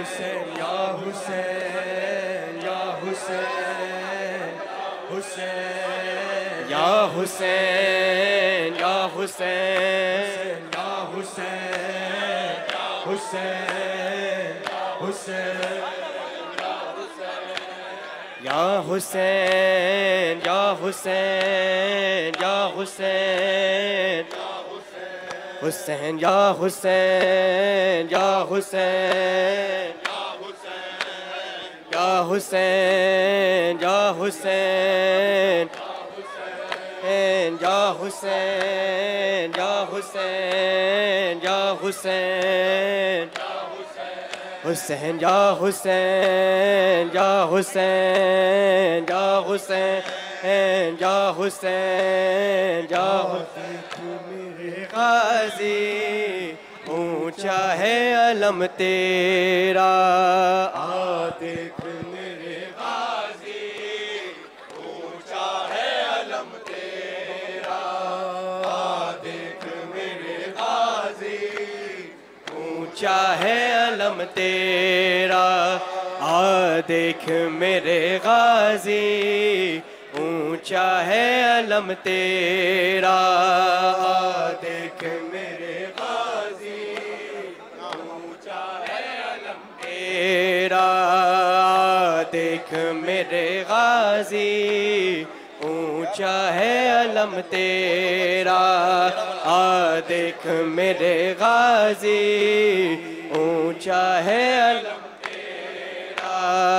हुसैन या हुसैन या हुसैन हुसैन या हुसैन या हुसैन या हुसैन हुसैन हुसैन या हुसैन या हुसैन या हुसैन हुसैन या हुसैन या हुसैन या हुसैन या हुसैन या हुसैन या हुसैन या हुसैन हुसैन या हुसैन या हुसैन या हुसैन या हुसैन या मेरे गाजी ऊंचा है अलम तेरा आ देख मेरे गाजी ऊंचा है अलम तेरा आ देख मेरे गाजी ऊंचा है अलम तेरा आ देख मेरे गाजी ऊंचा है अलम तेरा आ देख मेरे गाजी ऊंचा है अलम तेरा आ देख मेरे गाजी ऊंचा है अलम तेरा आ देख मेरे गाजी ऊंचा है अलम तेरा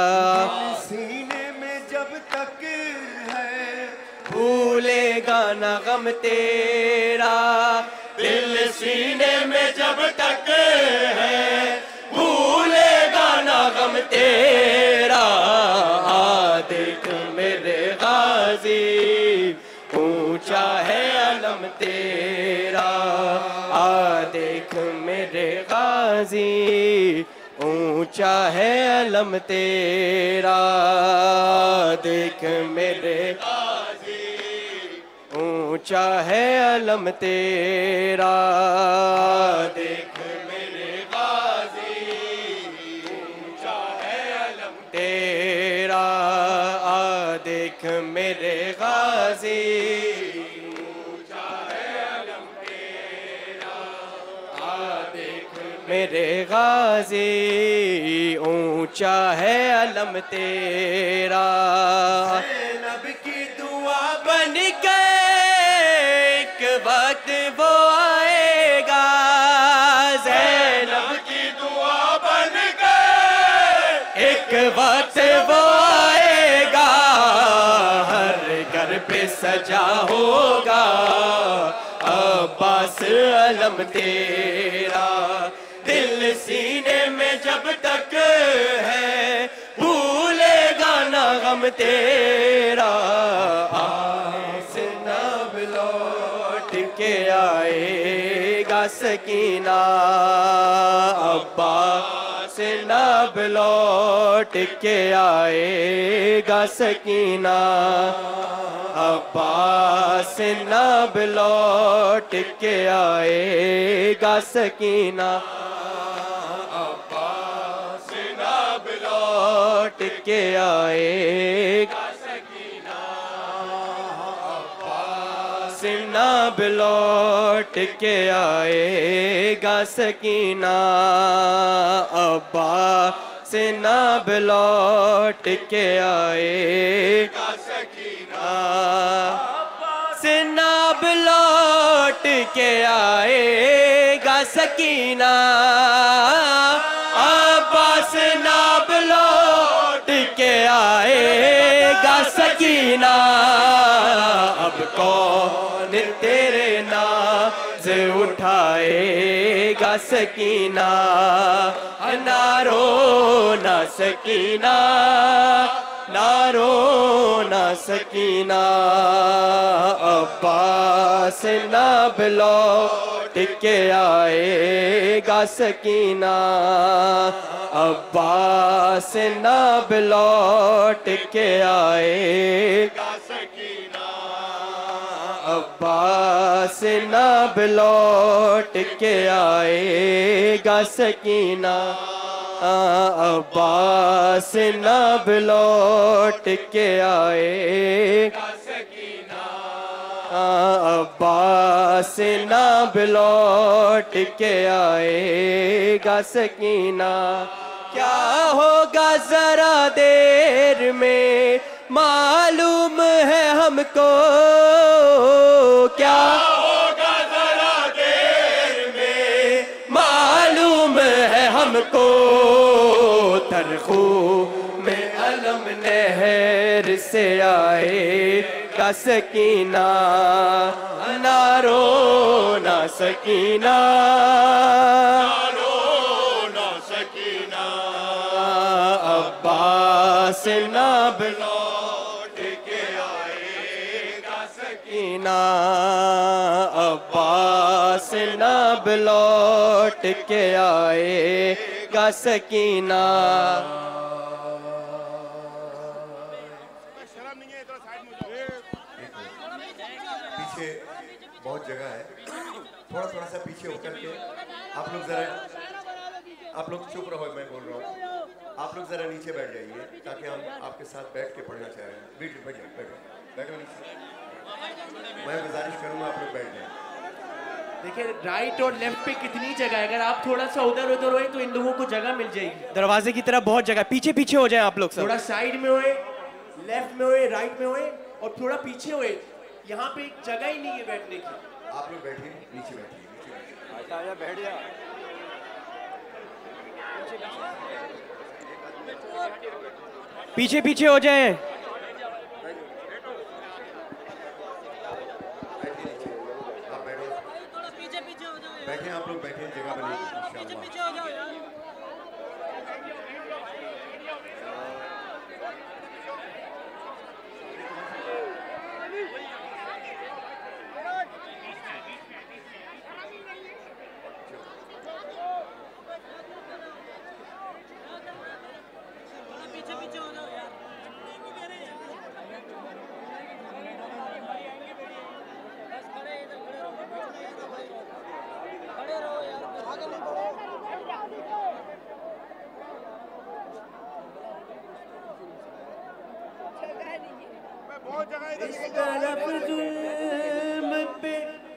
सीने में जब तक है भूलेगा न गम तेरा दिल सीने में जब तक है भूलेगा न गम तेरा आ देख मेरे गाजी ऊंचा है अलम तेरा आ देख मेरे गाजी ऊंचा है अलम तेरा देख मेरे गाजी ऊंचा है अलम तेरा देख मेरे गाजी ऊंचा है अलम तेरा आ देख मेरे गाजी ऊंचा है अलम तेरा आ देख मेरे गाजी ऊंचा है अलम तेरा ज़ैनब की दुआ बन गए एक वक्त वो आएगा ज़ैनब की दुआ बन गए एक वक्त वो आएगा हर घर पे सजा होगा अब्बास अलम तेरा दिल सीने में जब तक है भूलेगा ना गम तेरा आस नब लौट के आएगा सकीना अब्बास नब लौट के आएगा सकीना अब्बास नब लौट के आएगा सकीना अब्बास नब लौट के आएगा सकीना अब्बास नब लौट के आएगा सकीना अब्बास नब लौट के आएगा सकीना नब लौट के आएगा सकीना अब्बास नब लौट के आएगा सकीना अब कौन तेरे नाज उठाएगा सकीना नारो ना सकीना नारो ना सकीना अब्बास नब लौट के आएगा सकीना अब्बास नब लौट के आएगा सकीना अब्बास नब लौट के आएगा सकीना अब्बास नब लौट के आएगा सकीना, अब्बास नब लौट के आएगा सकीना। क्या होगा जरा देर में मालूम है हमको, क्या होगा जरा देर में मालूम है हमको। तरखू में अलम नहर से आएगा सकीना, ना रोना सकीना, अब्बास नब लौट के आएगा सकीना, अब्बास नब लौट के आएगा सकीना। पीछे बहुत जगह है, थोड़ा थोड़ा सा पीछे होकर के आप लोग जरा, आप लोग चुप रहो, मैं बोल रहा हूँ। आप लोग जरा नीचे बैठ जाइए ताकि हम आपके साथ बैठ के पढ़ना चाह रहे हैं। बैठो बैठो नीचे, मैं गुजारिश करूँगा आप लोग बैठ जाए। देखिए राइट और लेफ्ट पे कितनी जगह है, अगर आप थोड़ा सा उधर उधर होए तो इन लोगों को जगह मिल जाएगी। दरवाजे की तरफ बहुत जगह, पीछे पीछे हो जाए आप लोग सब। थोड़ा साइड में होए, लेफ्ट में होए, राइट में होए और थोड़ा पीछे होए, यहाँ पे एक जगह ही नहीं है बैठने की। आप लोग बैठिए, नीचे बैठिए, बैठ जा। पीछे पीछे हो जाए। बैठे आप लोग, बैठे, जगह बनेगी इंशाअल्लाह। इस तरफ जुल्म पे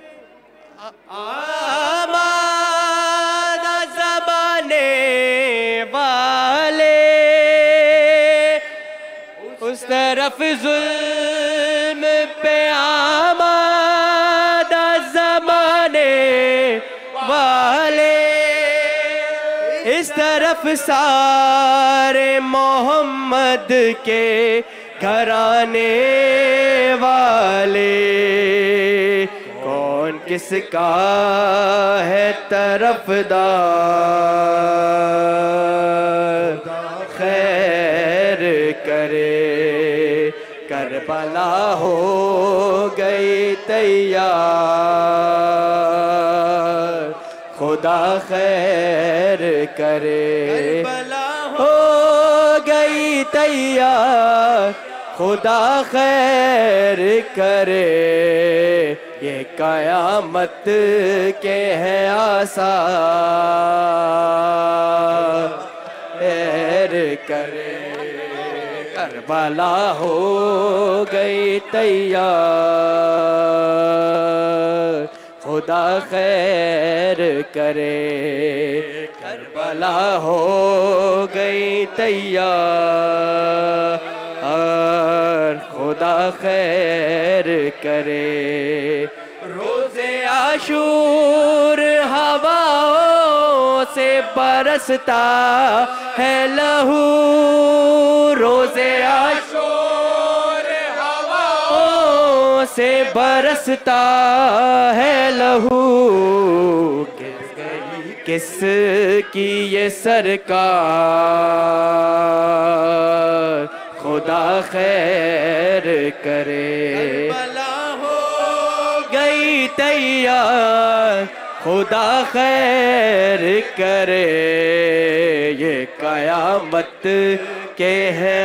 आमादा ज़माने वाले, उस तरफ जुल्म पे आमादा ज़माने वाले, इस तरफ सारे मोहम्मद के घराने वाले। कौन किसका है तरफदार, खैर करे। करबला हो गई तैयार, खुदा खैर करे। करबला हो गई तैयार, खुदा खैर करे। ये कयामत के हैं आसार, खैर करे। करबला हो गई तैयार, खुदा खैर करे। करबला हो गई तैयार, खुदा खैर करे। रोज़े आशूर हवाओं से बरसता है लहू, रोज़े आशूर हवाओं से बरसता है लहू। किस की ये सरकार, खुदा खैर करे। करबला हो गई तैयार, खुदा खैर करे। ये कयामत के हैं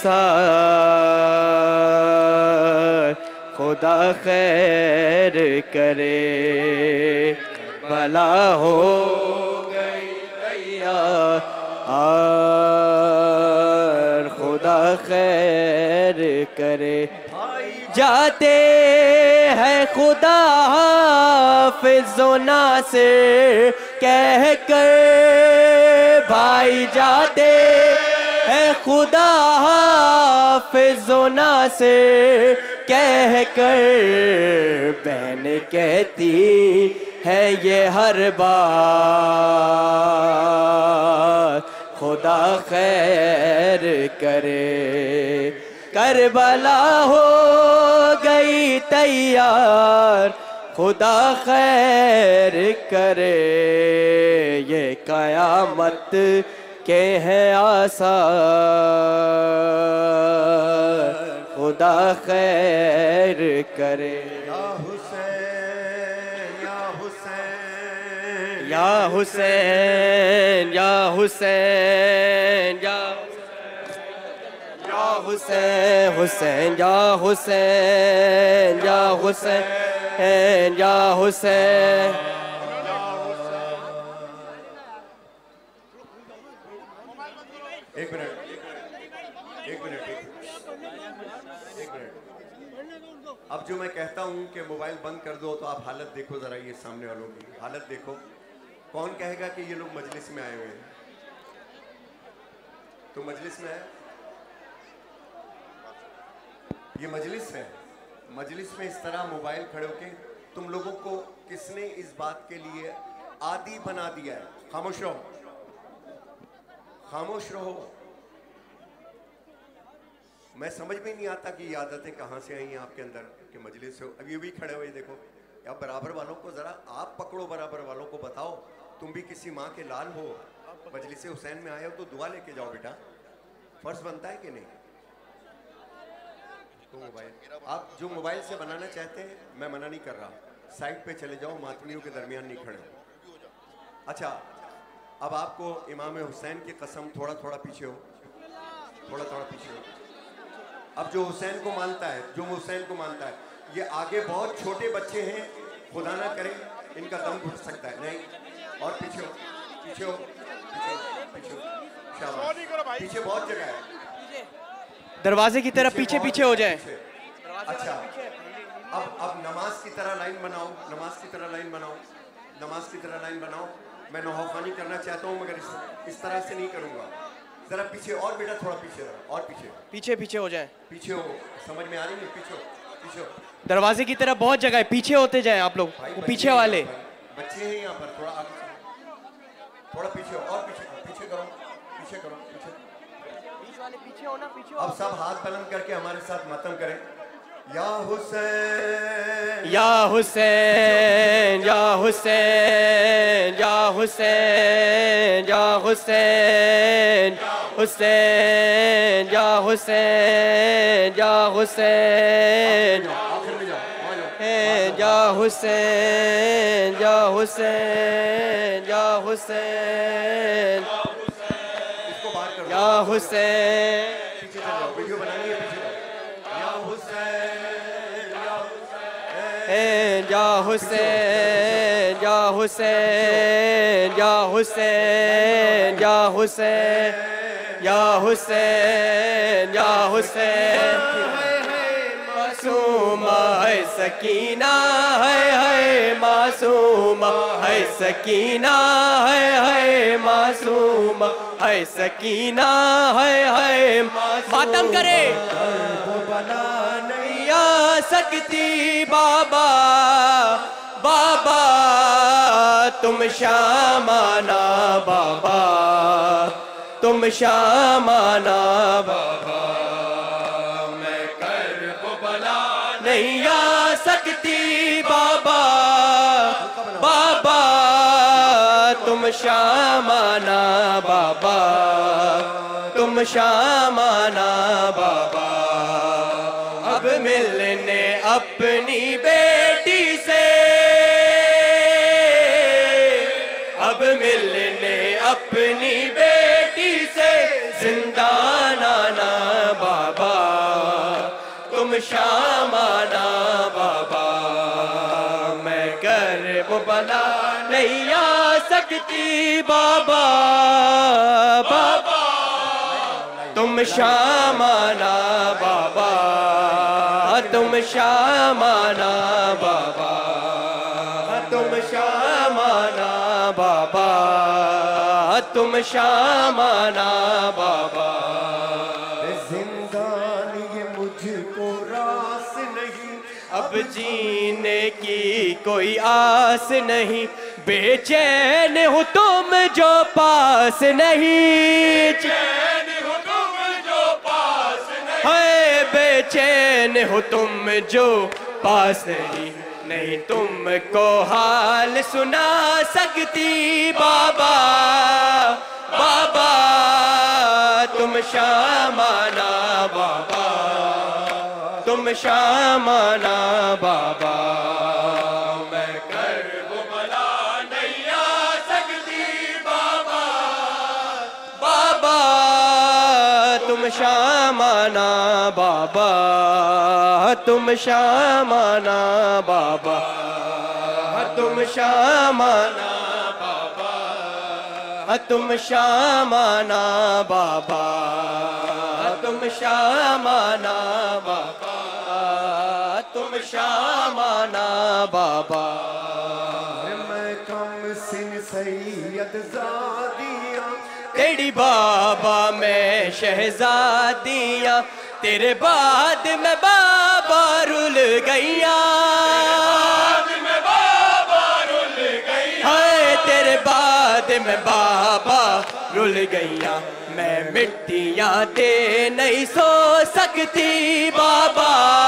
आसार, खुदा खैर करे। भला हो गई तैयार, और खुदा खैर करे। जाते हैं खुदा हाफिज़ो नासिर कह कर, भाई जाते हैं खुदा हाफिज़ो नासिर कह कर, बहन कहती है ये हर बार खुदा खैर करे। करबला हो गई तैयार खुदा खैर करे, ये कयामत के हैं आसार खुदा खैर करे। या हुसैन या हुसैन या हुसैन या हुसैन या हुसैन हुसैन या हुसैन या हुसैन या हुसैन। एक मिनट एक मिनट। अब जो मैं कहता हूं कि मोबाइल बंद कर दो तो आप हालत देखो जरा, ये सामने वालों की हालत देखो। कौन कहेगा कि ये लोग मजलिस में आए हुए हैं? तो मजलिस में है, ये मजलिस है। मजलिस में इस तरह मोबाइल खड़े होके तुम लोगों को किसने इस बात के लिए आदी बना दिया है? खामोश रहो, खामोश रहो। मैं समझ में नहीं आता कि ये आदतें कहाँ से आई हैं आपके अंदर कि मजलिस से अभी भी खड़े हुए देखो। या बराबर वालों को जरा आप पकड़ो, बराबर वालों को बताओ, तुम भी किसी माँ के लाल हो, मजलिस हुसैन में आए हो तो दुआ लेके जाओ बेटा, फर्ज बनता है कि नहीं? तो मोबाइल आप जो मोबाइल से बनाना चाहते हैं मैं मना नहीं कर रहा, साइड पे चले जाओ, मातमियों के दरमियान नहीं खड़े हो। अच्छा, अब आपको इमाम हुसैन की कसम, थोड़ा थोड़ा पीछे हो, थोड़ा थोड़ा पीछे हो। अब जो हुसैन को मानता है, जो हुसैन को मानता है, ये आगे बहुत छोटे बच्चे हैं, खुदा ना करे इनका दम घुट सकता है। नहीं, और पीछे हो, पीछे हो, पीछे हो, पीछे हो, शाबाश, पीछे बहुत जगह है। दरवाजे की तरफ पीछे पीछे हो जाए। अच्छा, अब नमाज की तरह लाइन बनाओ, नमाज की तरह लाइन बनाओ, नमाज की तरह लाइन बनाओ। मैं नौखानी करना चाहता हूँ मगर इस तरह से नहीं करूँगा। जरा पीछे और बेटा, थोड़ा पीछे और पीछे पीछे पीछे हो जाए। पीछे हो, समझ में आ रही है? पीछे हो, पीछे हो। दरवाजे की तरफ बहुत जगह है, पीछे होते जाए आप लोग, वो पीछे वाले बच्चे हैं यहाँ पर, थोड़ा आगे, थोड़ा पीछे हो, और पीछे पीछे करो, पीछे करो, पीछे वाले पीछे हो ना, पीछे। अब सब हाथ बुलंद करके हमारे साथ मातम करें। या हुसैन या हुसैन या हुसैन या हुसैन या हुसैन हुसैन या हुसैन या हुसैन आखिर में जाओ, या हुसैन या हुसैन या हुसैन इसको बाहर करो, या हुसैन। पीछे चले जाओ, वीडियो बनानी है, पीछे जाओ। या हुसैन या हुसैन या हुसैन या हुसैन या हुसैन या हुसैन या हुसैन। मासूमा है सकीना है मासूमा है सकीना है मासूमा है सकीना है मातम करे। बना नहीं आ सकती बाबा बाबा तुम शामाना बाबा तुम शामाना बाबा। मैं कर्ब बला नहीं आ सकती बाबा बाबा तुम शामाना बाबा तुम शामाना बाबा। अब मिलने अपनी बेटी से अब मिलने अपनी बेटी से जिंदान आना बाबा तुम शामाना बाबा। मैं कर्ब बला नहीं आ सकती बाबा बाबा तुम शामाना बाबा तुम शामाना बाबा तुम शामाना बाबा तुम शामाना बाबा जिंदगानी ये मुझको रास नहीं अब जीने की कोई आस नहीं बेचैन हो तुम जो पास नहीं है बेचैन हो तुम जो पास नहीं नहीं तुमको हाल सुना सकती बाबा बाबा तुम शामाना बाबा तुम शामाना बाबा मैं कर वो भला नहीं आ सकती बाबा बाबा तुम शामाना बाबा तुम शामाना बाबा तुम शामाना बाबा तुम शामाना बाबा तुम शामाना बाबा तुम शामाना बाबा मैं कम सिन सैयद ज़ादियाँ तेरी बाबा मैं शहजादियाँ तेरे बाद में बाबा रुल गैया हाय तेरे बाद में बाबा रुल गैया मैं मिट्टियाँ दे नहीं सो सकती बाबा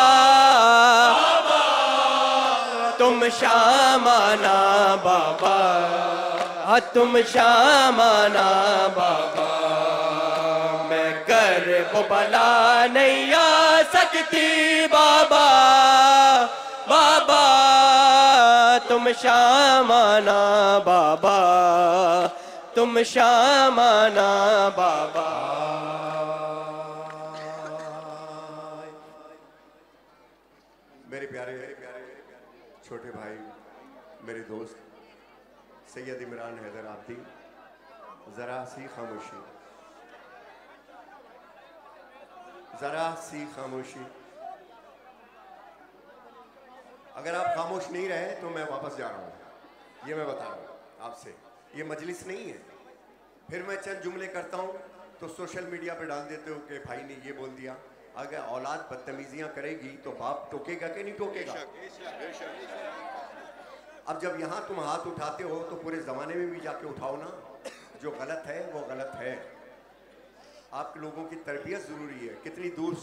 तुम शामाना बाबा तुम शामाना बाबा मैं कर वो भला नहीं आ सकती बाबा बाबा तुम शामाना बाबा तुम शामाना बाबा मेरे प्यारे छोटे भाई मेरे दोस्त सैयद इमरान हैदर आब्दी जरा सी खामोशी जरा सी खामोशी अगर आप खामोश नहीं रहे तो मैं वापस जा रहा हूँ ये मैं बता रहा हूँ आपसे ये मजलिस नहीं है फिर मैं चंद जुमले करता हूँ तो सोशल मीडिया पे डाल देते हो कि भाई ने ये बोल दिया अगर औलाद बदतमीजियां करेगी तो बाप टोकेगा कि नहीं टोकेगा अब जब यहाँ तुम हाथ उठाते हो तो पूरे ज़माने में भी जाके उठाओ ना जो गलत है वो गलत है आप लोगों की तरबियत ज़रूरी है कितनी दूर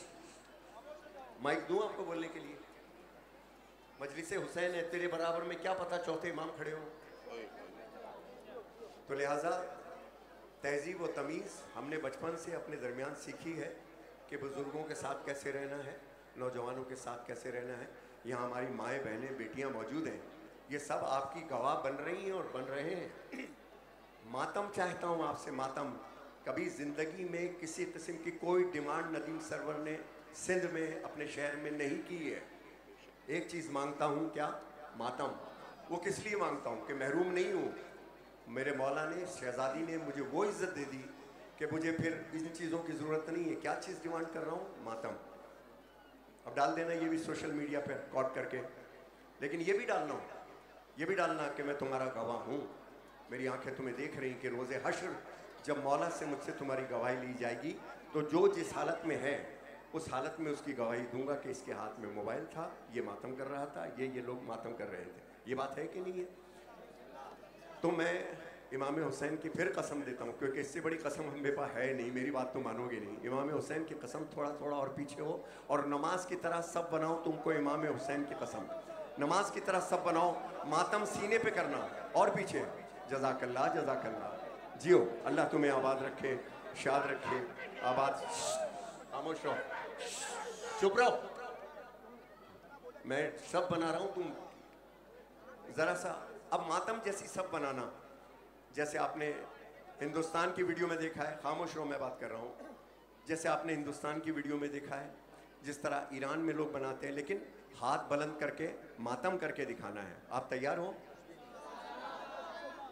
माइक दूं आपको बोलने के लिए मजलिस हुसैन है तेरे बराबर में क्या पता चौथे इमाम खड़े हो तो लिहाजा तहजीब व तमीज़ हमने बचपन से अपने दरमियान सीखी है कि बुज़ुर्गों के साथ कैसे रहना है नौजवानों के साथ कैसे रहना है यहाँ हमारी माएँ बहनें बेटियाँ मौजूद हैं ये सब आपकी गवाह बन रही हैं और बन रहे हैं मातम चाहता हूँ आपसे मातम कभी ज़िंदगी में किसी किस्म की कोई डिमांड नदीम सरवर ने सिंध में अपने शहर में नहीं की है एक चीज़ मांगता हूँ क्या मातम वो किस लिए मांगता हूँ कि महरूम नहीं हूँ मेरे मौला ने शहजादी ने मुझे वो इज़्ज़त दे दी कि मुझे फिर इन चीज़ों की ज़रूरत नहीं है क्या चीज़ डिमांड कर रहा हूँ मातम अब डाल देना ये भी सोशल मीडिया पर रिकॉर्ड करके लेकिन ये भी डालना कि मैं तुम्हारा गवाह हूँ मेरी आंखें तुम्हें देख रही कि रोज़े हश्र जब मौला से मुझसे तुम्हारी गवाही ली जाएगी तो जो जिस हालत में है उस हालत में उसकी गवाही दूंगा कि इसके हाथ में मोबाइल था ये मातम कर रहा था ये लोग मातम कर रहे थे ये बात है कि नहीं है तो मैं इमाम हुसैन की फिर कसम देता हूँ क्योंकि इससे बड़ी कसम हम मेरे पास है नहीं मेरी बात तो मानोगे नहीं इमाम हुसैन की कसम थोड़ा थोड़ा और पीछे हो और नमाज की तरह सब बनाओ तुमको इमाम हुसैन की कसम नमाज की तरह सब बनाओ मातम सीने पे करना और पीछे जज़ाकल्लाह जज़ाकल्लाह जियो अल्लाह तुम्हें आबाद रखे शाद रखे आबाद खामोश रहो चुप रहो मैं सब बना रहा हूँ तुम ज़रा सा अब मातम जैसी सब बनाना जैसे आपने हिंदुस्तान की वीडियो में देखा है खामोश रहो मैं बात कर रहा हूँ जैसे आपने हिंदुस्तान की वीडियो में देखा है जिस तरह ईरान में लोग बनाते हैं लेकिन हाथ बुलंद करके मातम करके दिखाना है आप तैयार हो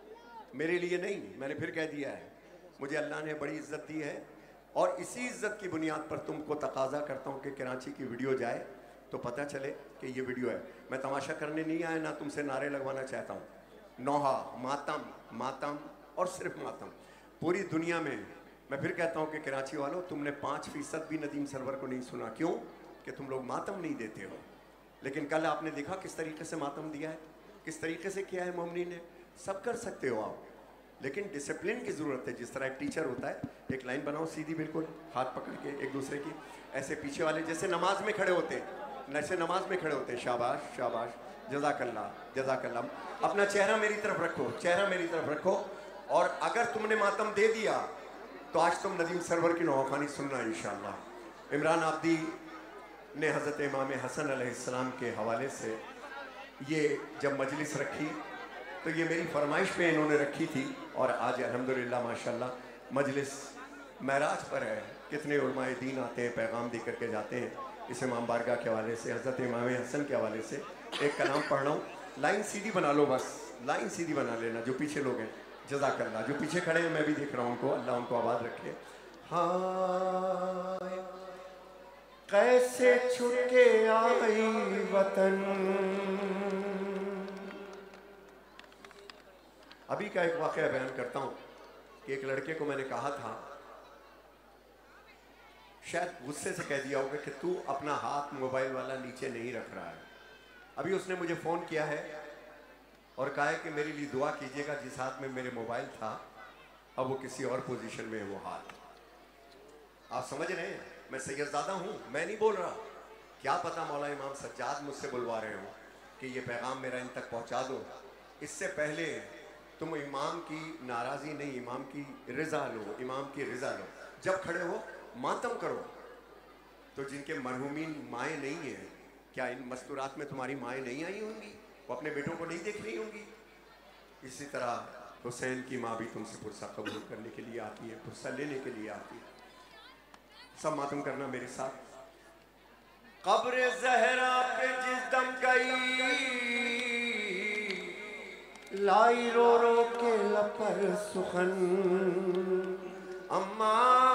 मेरे लिए नहीं, मैंने फिर कह दिया है, मुझे अल्लाह ने बड़ी इज्जत दी है और इसी इज्जत की बुनियाद पर तुमको तकाजा करता हूँ कि कराची की वीडियो जाए तो पता चले कि ये वीडियो है। मैं तमाशा करने नहीं आया, ना तुमसे नारे लगवाना चाहता हूँ। नौहा, मातम, मातम और सिर्फ मातम। पूरी दुनिया में मैं फिर कहता हूँ कि कराची वालों, तुमने 5% भी नदीम सरवर को नहीं सुना। क्यों? कि तुम लोग मातम नहीं देते हो। लेकिन कल आपने देखा किस तरीके से मातम दिया है, किस तरीके से किया है मोमिनीन ने। सब कर सकते हो आप, लेकिन डिसिप्लिन की ज़रूरत है। जिस तरह एक टीचर होता है, एक लाइन बनाओ सीधी बिल्कुल, हाथ पकड़ के एक दूसरे की, ऐसे पीछे वाले जैसे नमाज में खड़े होते हैं, ऐसे नमाज में खड़े होते हैं। शाबाश शाबाश, जज़ाकल्लाह जज़ाकल्लाह। अपना चेहरा मेरी तरफ रखो, चेहरा मेरी तरफ रखो। और अगर तुमने मातम दे दिया तो आज तुम नदीम सरवर की नौखानी सुनना इंशाअल्लाह। इमरान आब्दी ने हज़रत इमाम हसन अलैहिस्सलाम के हवाले से ये जब मजलिस रखी तो ये मेरी फरमाइश पे इन्होंने रखी थी और आज अल्हम्दुलिल्लाह माशाल्लाह मजलिस महराज पर है। कितने उलमाए दीन आते हैं, पैगाम दे करके जाते हैं। इस इमाम बारगाह के हवाले से, हज़रत इमाम हसन के हवाले से एक कलाम पढ़ रहा हूँ। लाइन सीधी बना लो, बस लाइन सीधी बना लेना। जो पीछे लोग हैं जज़ाकल्लाह, जो पीछे खड़े हैं मैं भी देख रहा हूँ उनको, अल्लाह उनको आबाद रखे। हाँ कैसे छुट के आई वतन। अभी का एक वाक़या बयान करता हूँ कि एक लड़के को मैंने कहा था, शायद गुस्से से कह दिया होगा कि तू अपना हाथ मोबाइल वाला नीचे नहीं रख रहा है। अभी उसने मुझे फ़ोन किया है और कहा है कि मेरे लिए दुआ कीजिएगा, जिस हाथ में मेरे मोबाइल था अब वो किसी और पोजीशन में है वो हाथ। आप समझ रहे हैं, मैं सैयदज़ादा हूँ, मैं नहीं बोल रहा। क्या पता मौला इमाम सज्जाद मुझसे बुलवा रहे हो कि ये पैगाम मेरा इन तक पहुँचा दो। इससे पहले तुम इमाम की नाराज़ी नहीं, इमाम की रज़ा लो, इमाम की रज़ा लो। जब खड़े हो मातम करो। तो जिनके मरहूमीन माएँ नहीं हैं, क्या इन मस्तूरात में तुम्हारी माएँ नहीं आई होंगी? वो अपने बेटों को नहीं देख रही होंगी? इसी तरह हुसैन की माँ भी तुमसे पुरसा कबूल करने के लिए आती है, पुरसा लेने के लिए आती है। सब मातम करना मेरे साथ। कब्र ज़हरा पे जिस दम गई, लाई रो रो के लपर सुखन। अम्मा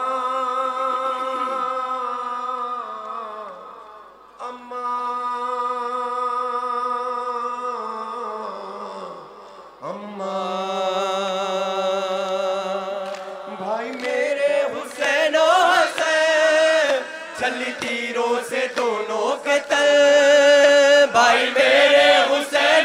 अम्मा अम्मा, भाई मेरे हुसैन हसन, चली तीरों से दोनों के तल। भाई मेरे हुसैन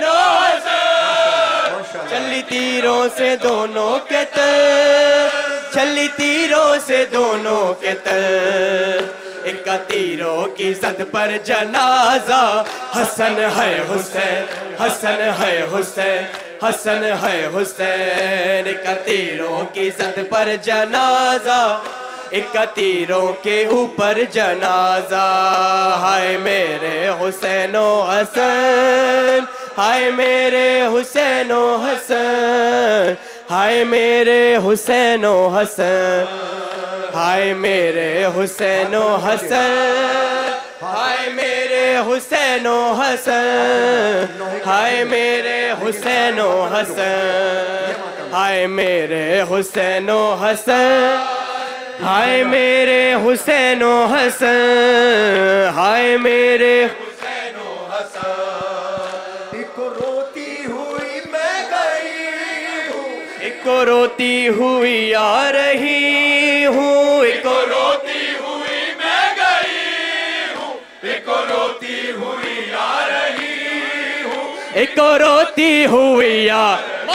हसन, चली तीरों से दोनों के तल, चली तीरों से दोनों के तल। एक तीरों की सद पर जनाजा, हसन है हुसैन, हसन है हुसैन, हसन है हुसैन। एक तीरों की सद पर जनाजा, एक तीरों के ऊपर जनाजा। हाय मेरे हुसैनो हसन, हाय मेरे हुसैनो हसन, हाय मेरे हुसैनो हसन, हाय मेरे हुसैनो हसन, हाय मेरे हुसैनो हसन, हाय मेरे हुसैनो हसन, हाय मेरे हुसैनो हसन, हाय मेरे हुसैनो हसन, हाय मेरे हुसैनो हसन। एक रोती हुई मैं गई हूँ, एक रोती हुई आ रही हूँ, एक रोती हुई मैं गई हूँ, एक रोती हुई आ रही हूँ, एक रोती हुई आ।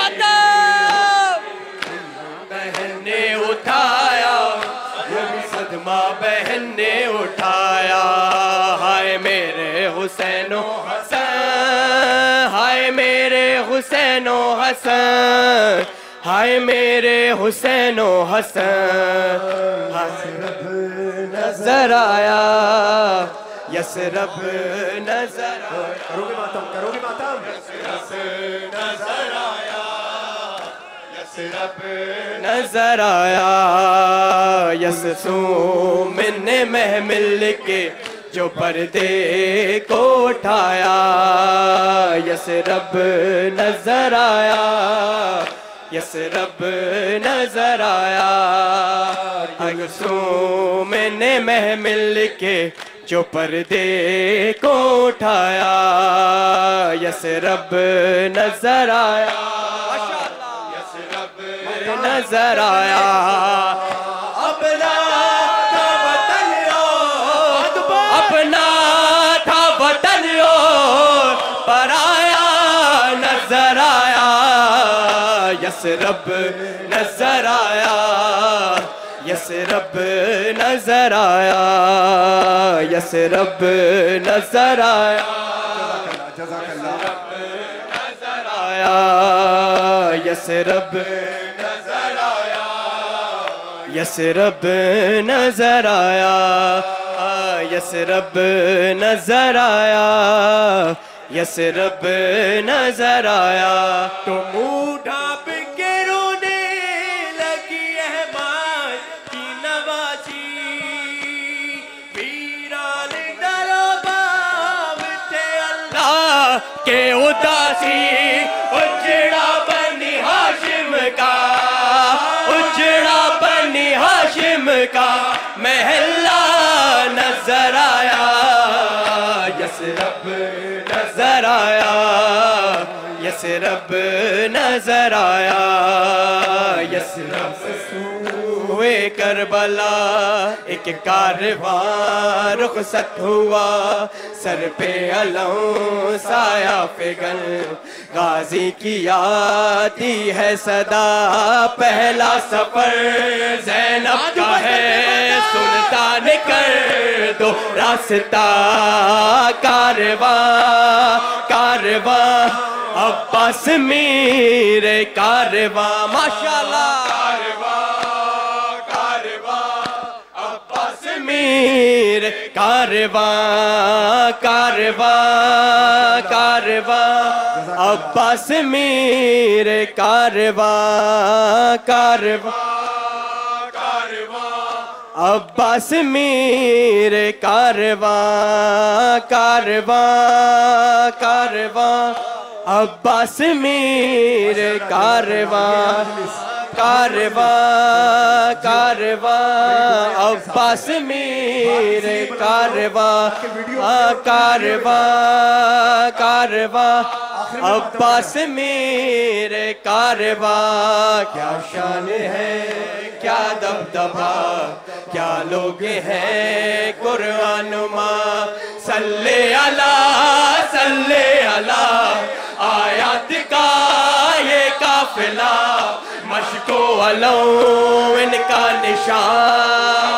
बहन ने उठाया, वो भी सदमा बहन ने उठाया। हाय मेरे हुसैनो हसन, हाय मेरे हुसैनो हसन, हाय मेरे हुसैनो हसन। यसरब नजर आया, यसरब नजर आया। करोगे मातम, करोगे मातम। यसरब नजर आया, यसरब नजर आया। यसू मैंने महमिल के जो पर्दे को उठाया, यसरब नजर आया, यसरब नजर आया। अगसों मैंने महमिल के जो पर्दे को उठाया, यसरब नजर आया, यसरब नजर आया। अपना था वतन अपना था वतन पराया नजर आया, यसरब नजर आया, यसरब नजर आया, यसरब नजर आया, नजर आया, यसरब नजर आया, यसरब नजर आया, यसरब नजर आया, यसरब नजर आया। तो मुँह ढाँप के रोने लगी अहमद की नवाजी, वीरान दरबार थे अल्लाह के उदासी, उजड़ा बनी हाशिम का, उजड़ा बनी हाशिम का महल्ला नजर आया, यसरब नजर आया, यसरब नजर आया, यसरब हुए करबला एक कारवां रुखसत हुआ, सर पे अलम साया फिगन गाजी की आती है सदा, पहला सफर ज़ैनब का है सुनता निकर दो रास्ता, कारवां कारवां अब्बास मेरे कारवां, माशाल्लाह मेरे कारवां कारवां कारवां अब्बास मेरे कारवां कारवां कारवां अब्बास मेरे कारवां कारवां कारवां अब्बास मेरे कारवां कारवां कारवां अब्बास मेरे कारवां कारवां कारवां अब्बास मेरे कारवां। क्या शान है क्या दबदबा क्या लोग हैं कुर्बानुमा, सल्ले अला आयात का ये काफिला, मशको अलो इनका निशान,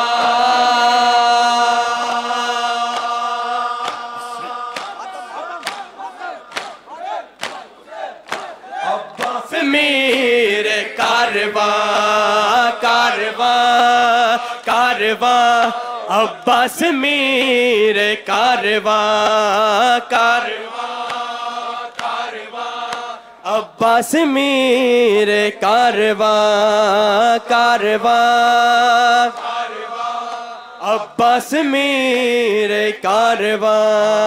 अब्बास मेरे कारवां कारवां कारवां अब्बास मेरे कारवां कारवां अब्बास मेरे कारवां कारवां अब्बास मेरे कारवां।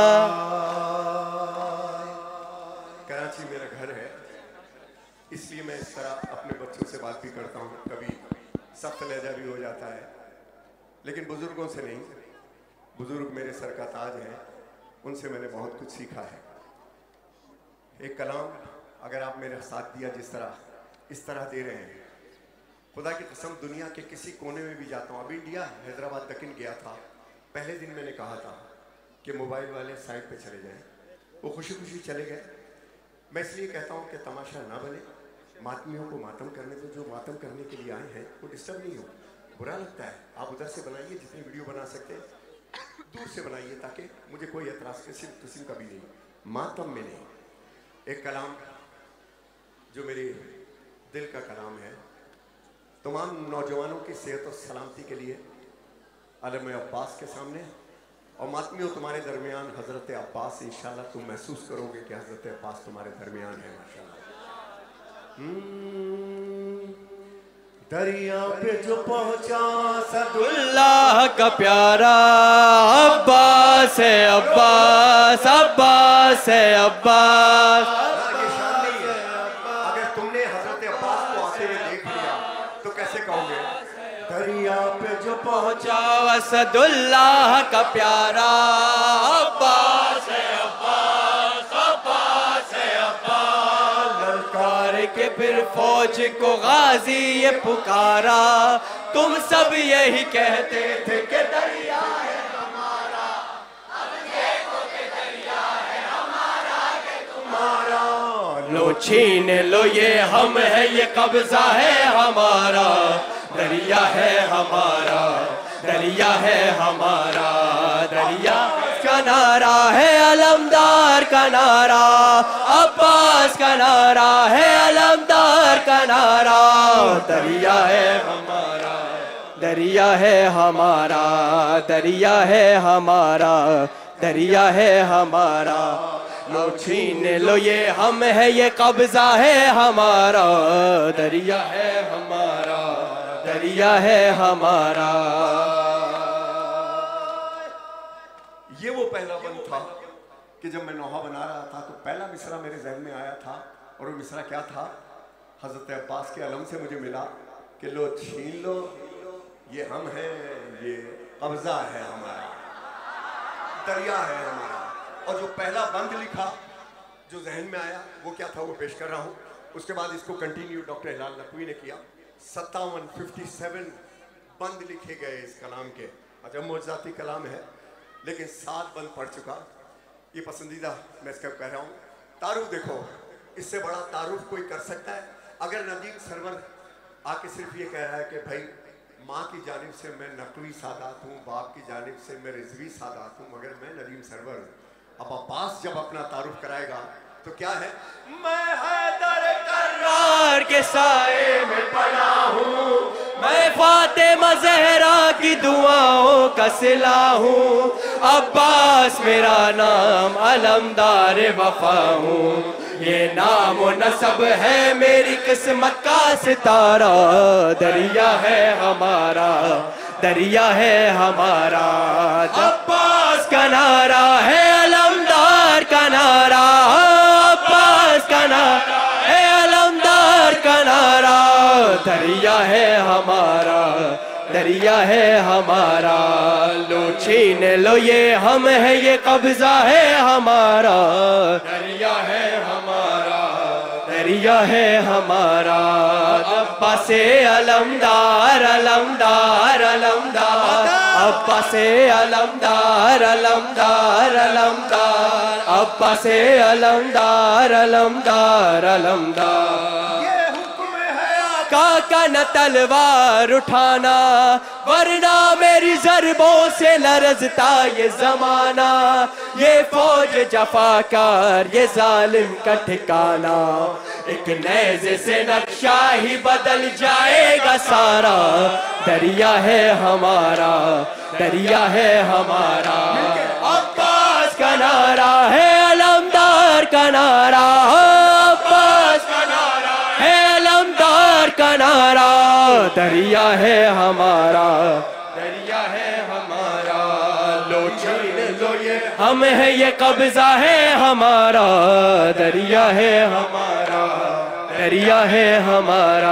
कराची मेरा घर है, इसलिए मैं इस तरह अपने बच्चों से बात भी करता हूँ, कभी सख्त लहजा भी हो जाता है, लेकिन बुजुर्गों से नहीं। बुजुर्ग मेरे सर का ताज हैं, उनसे मैंने बहुत कुछ सीखा है। एक कलाम अगर आप मेरे साथ दिया जिस तरह इस तरह दे रहे हैं, खुदा की कसम दुनिया के किसी कोने में भी जाता हूँ। अभी इंडिया हैदराबाद दक्कन गया था, पहले दिन मैंने कहा था कि मोबाइल वाले साइड पे चले जाएं, वो खुशी खुशी चले गए। मैं इसलिए कहता हूँ कि तमाशा ना बने, मातमियों को मातम करने दो, जो मातम करने के लिए आए हैं वो डिस्टर्ब नहीं हो। बुरा लगता है, आप उधर से बनाइए, जितनी वीडियो बना सकते हैं दूर से बनाइए, ताकि मुझे कोई एतराज़ किसी का भी नहीं, मातम में नहीं। एक कलाम जो मेरे दिल का कलाम है, तमाम नौजवानों की सेहत और सलामती के लिए आलम अब्बास के सामने, और मातमियों तुम्हारे दरमियान हज़रत अब्बास, इंशाल्लाह तुम महसूस करोगे कि हज़रत अब्बास तुम्हारे दरमियान है। माशाल्लाह। दरिया पे जो पहुंचा सदुल्लाह का प्यारा अब्बास है, अब्बास अब्बास है अब्बास। अगर तुमने हज़रत अब्बास को कहोगे? दरिया पे जो पहुंचा असदुल्लाह का प्यारा अब्बास है, अब्बास, अब्बास है, अब्बास। ललकार के फिर फौज को गाजी ये पुकारा, तुम सब यही कहते थे कि दरिया है हमारा, अब देखो कि दरिया है हमारा कि तुम्हारा। लो छीन लो ये हम है, ये कब्जा है हमारा, दरिया है हमारा, दरिया है हमारा। दरिया का नारा है अलमदार का नारा, अब्बास का नारा है अलमदार का नारा। दरिया है हमारा, दरिया है हमारा, दरिया है हमारा, दरिया है हमारा। लो छीन लो ये हम है, ये कब्जा है हमारा, दरिया है हमारा, दरिया है हमारा। ये वो पहला बंद था कि जब मैं नौहा बना रहा था तो पहला मिसरा मेरे जहन में आया था, और वो मिसरा क्या था? हजरत अब्बास के अलम से मुझे मिला कि लो छीन लो ये हम हैं, ये कब्जा है हमारा, दरिया है हमारा। और जो पहला बंद लिखा जो जहन में आया वो क्या था, वो पेश कर रहा हूँ। उसके बाद इसको कंटिन्यू डॉक्टर हिलाल नकवी ने किया। 57 बंद लिखे गए इस कलाम के। अच्छा मोजाती कलाम है लेकिन 7 बंद पढ़ चुका। ये पसंदीदा मैं इसका कह रहा हूँ। तारुफ देखो, इससे बड़ा तारुफ कोई कर सकता है? अगर नदीम सरवर आके सिर्फ ये कह रहा है कि भाई माँ की जानिब से मैं नकवी सादात हूँ, बाप की जानिब से मैं रिजवी सादात हूँ, मगर मैं नदीम सरवर हूँ। अब अब्बास जब अपना तारुफ कराएगा तो क्या है? मैं हैदर कर्रार के साए में पला हूँ, मैं फातिमा ज़हरा की दुआओं का सिला हूँ, अब्बास मेरा नाम अलमदार वफा हूँ, ये नाम व नसब है मेरी किस्मत का सितारा। दरिया है हमारा, दरिया है हमारा, अब्बास का नारा है अलमदार का नारा, अब्बास का नारा है अलमदार का नारा। दरिया है हमारा, दरिया है हमारा, लो छीन लो ये हम है, ये कब्जा है हमारा, दरिया है हमारा, दरिया है हमारा। अब्बास अलमदार अलमदार अलमदार, अब्बास अलमदार अलमदार अलमदार, अब्बास अलमदार अलमदार अलमदार। काका न तलवार उठाना वरना मेरी ज़रबों से लरजता ये ज़माना, ये फौज जफाकार ये जालिम का ठिकाना, एक नेज़े से नक्शा ही बदल जाएगा सारा। दरिया है हमारा, दरिया है हमारा, अब्बास का नारा है अलमदार का नारा, अब्बास का नारा है अलमदार का नारा। दरिया है हमारा, दरिया है हमारा, लो छीन लो ये हम है, ये कब्जा है हमारा, दरिया है हमारा, दरिया है हमारा।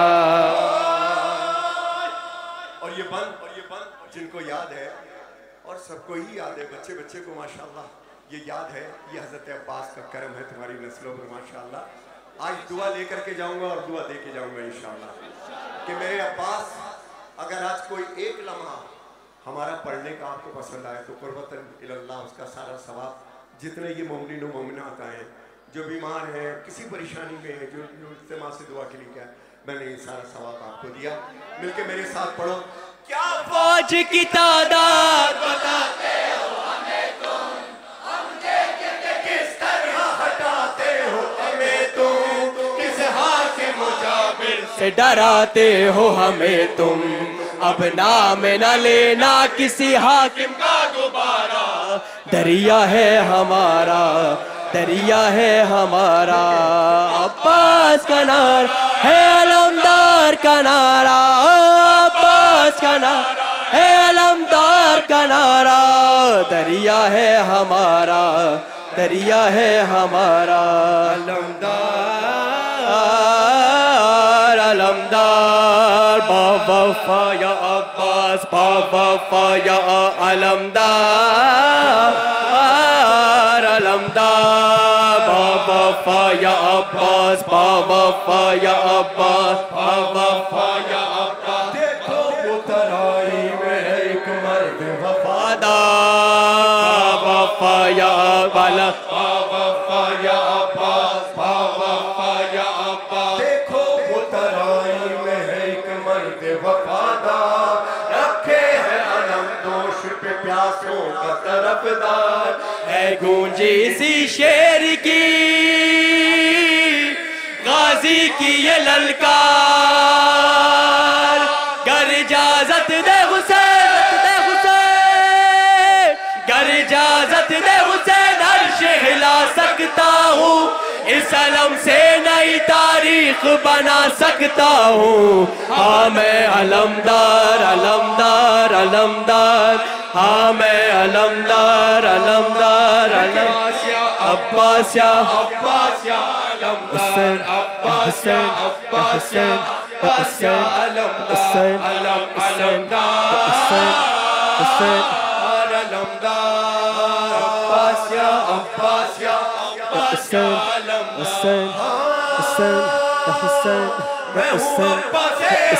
और ये बंद जिनको याद है, और सबको ही याद है, बच्चे बच्चे को माशाल्लाह ये याद है, ये हजरत अब्बास का करम है तुम्हारी नस्लों पर माशाल्लाह। आज दुआ लेकर के जाऊंगा और दुआ दे के जाऊंगा इंशाल्लाह कि मेरे अब्बास अगर आज कोई एक लम्हा हमारा पढ़ने का आपको पसंद आए तो कुर्बतन इल्लाह उसका सारा सवाब, जितने ये मोमिन व मोमिनात आए जो बीमार हैं किसी परेशानी में है, जो इज्तिमा से दुआ के लिए क्या, मैंने ये सारा सवाब आपको दिया। मिलके मेरे साथ पढ़ो। क्या फौज की तादाद बताते हो हमें तुम, हम देखेंगे किस तरह हटाते हो हमें तुम, किस हाकिम मुजाबिर से डराते हो हमें तुम, अब नाम न लेना किसी हाकिम का दोबारा। दरिया है हमारा, दरिया है हमारा, अब्बास का नारा है अलमदार का नारा, अब्बास का नारा है अलमदार का नारा। दरिया है हमारा, दरिया है हमारा, अलमदार अलम अलमदार बावफा या अब्बास बावफा या अलमदार अलमदार बावफा या अब्बास बावफा या अब्बास बावफा या अब्बास। देखो वो तराई में एक मर्द वफादार बावफा या वाला बावफा या अब्बास बावफा या अब्बास। देखो वो तराई में एक मर्द वफादार रखे है अलम दोष पे प्यासों का तरफदार है गूंजी सी शेर की गाजी की ये ललकार गर इजाजत दे हुसैन गर इजाजत दे हुसैन अर्श हिला सकता हूँ इस अलम से नई तारीख बना सकता हूँ। हाँ मैं अलमदार अलमदार अलमदार हाँ मैं अलमदार अलमदार अब्बास या अब्बास या अलमदार अब्बास या अब्बास या अलमदार अब्बास या अब्बास या मैं हूँ अब्बास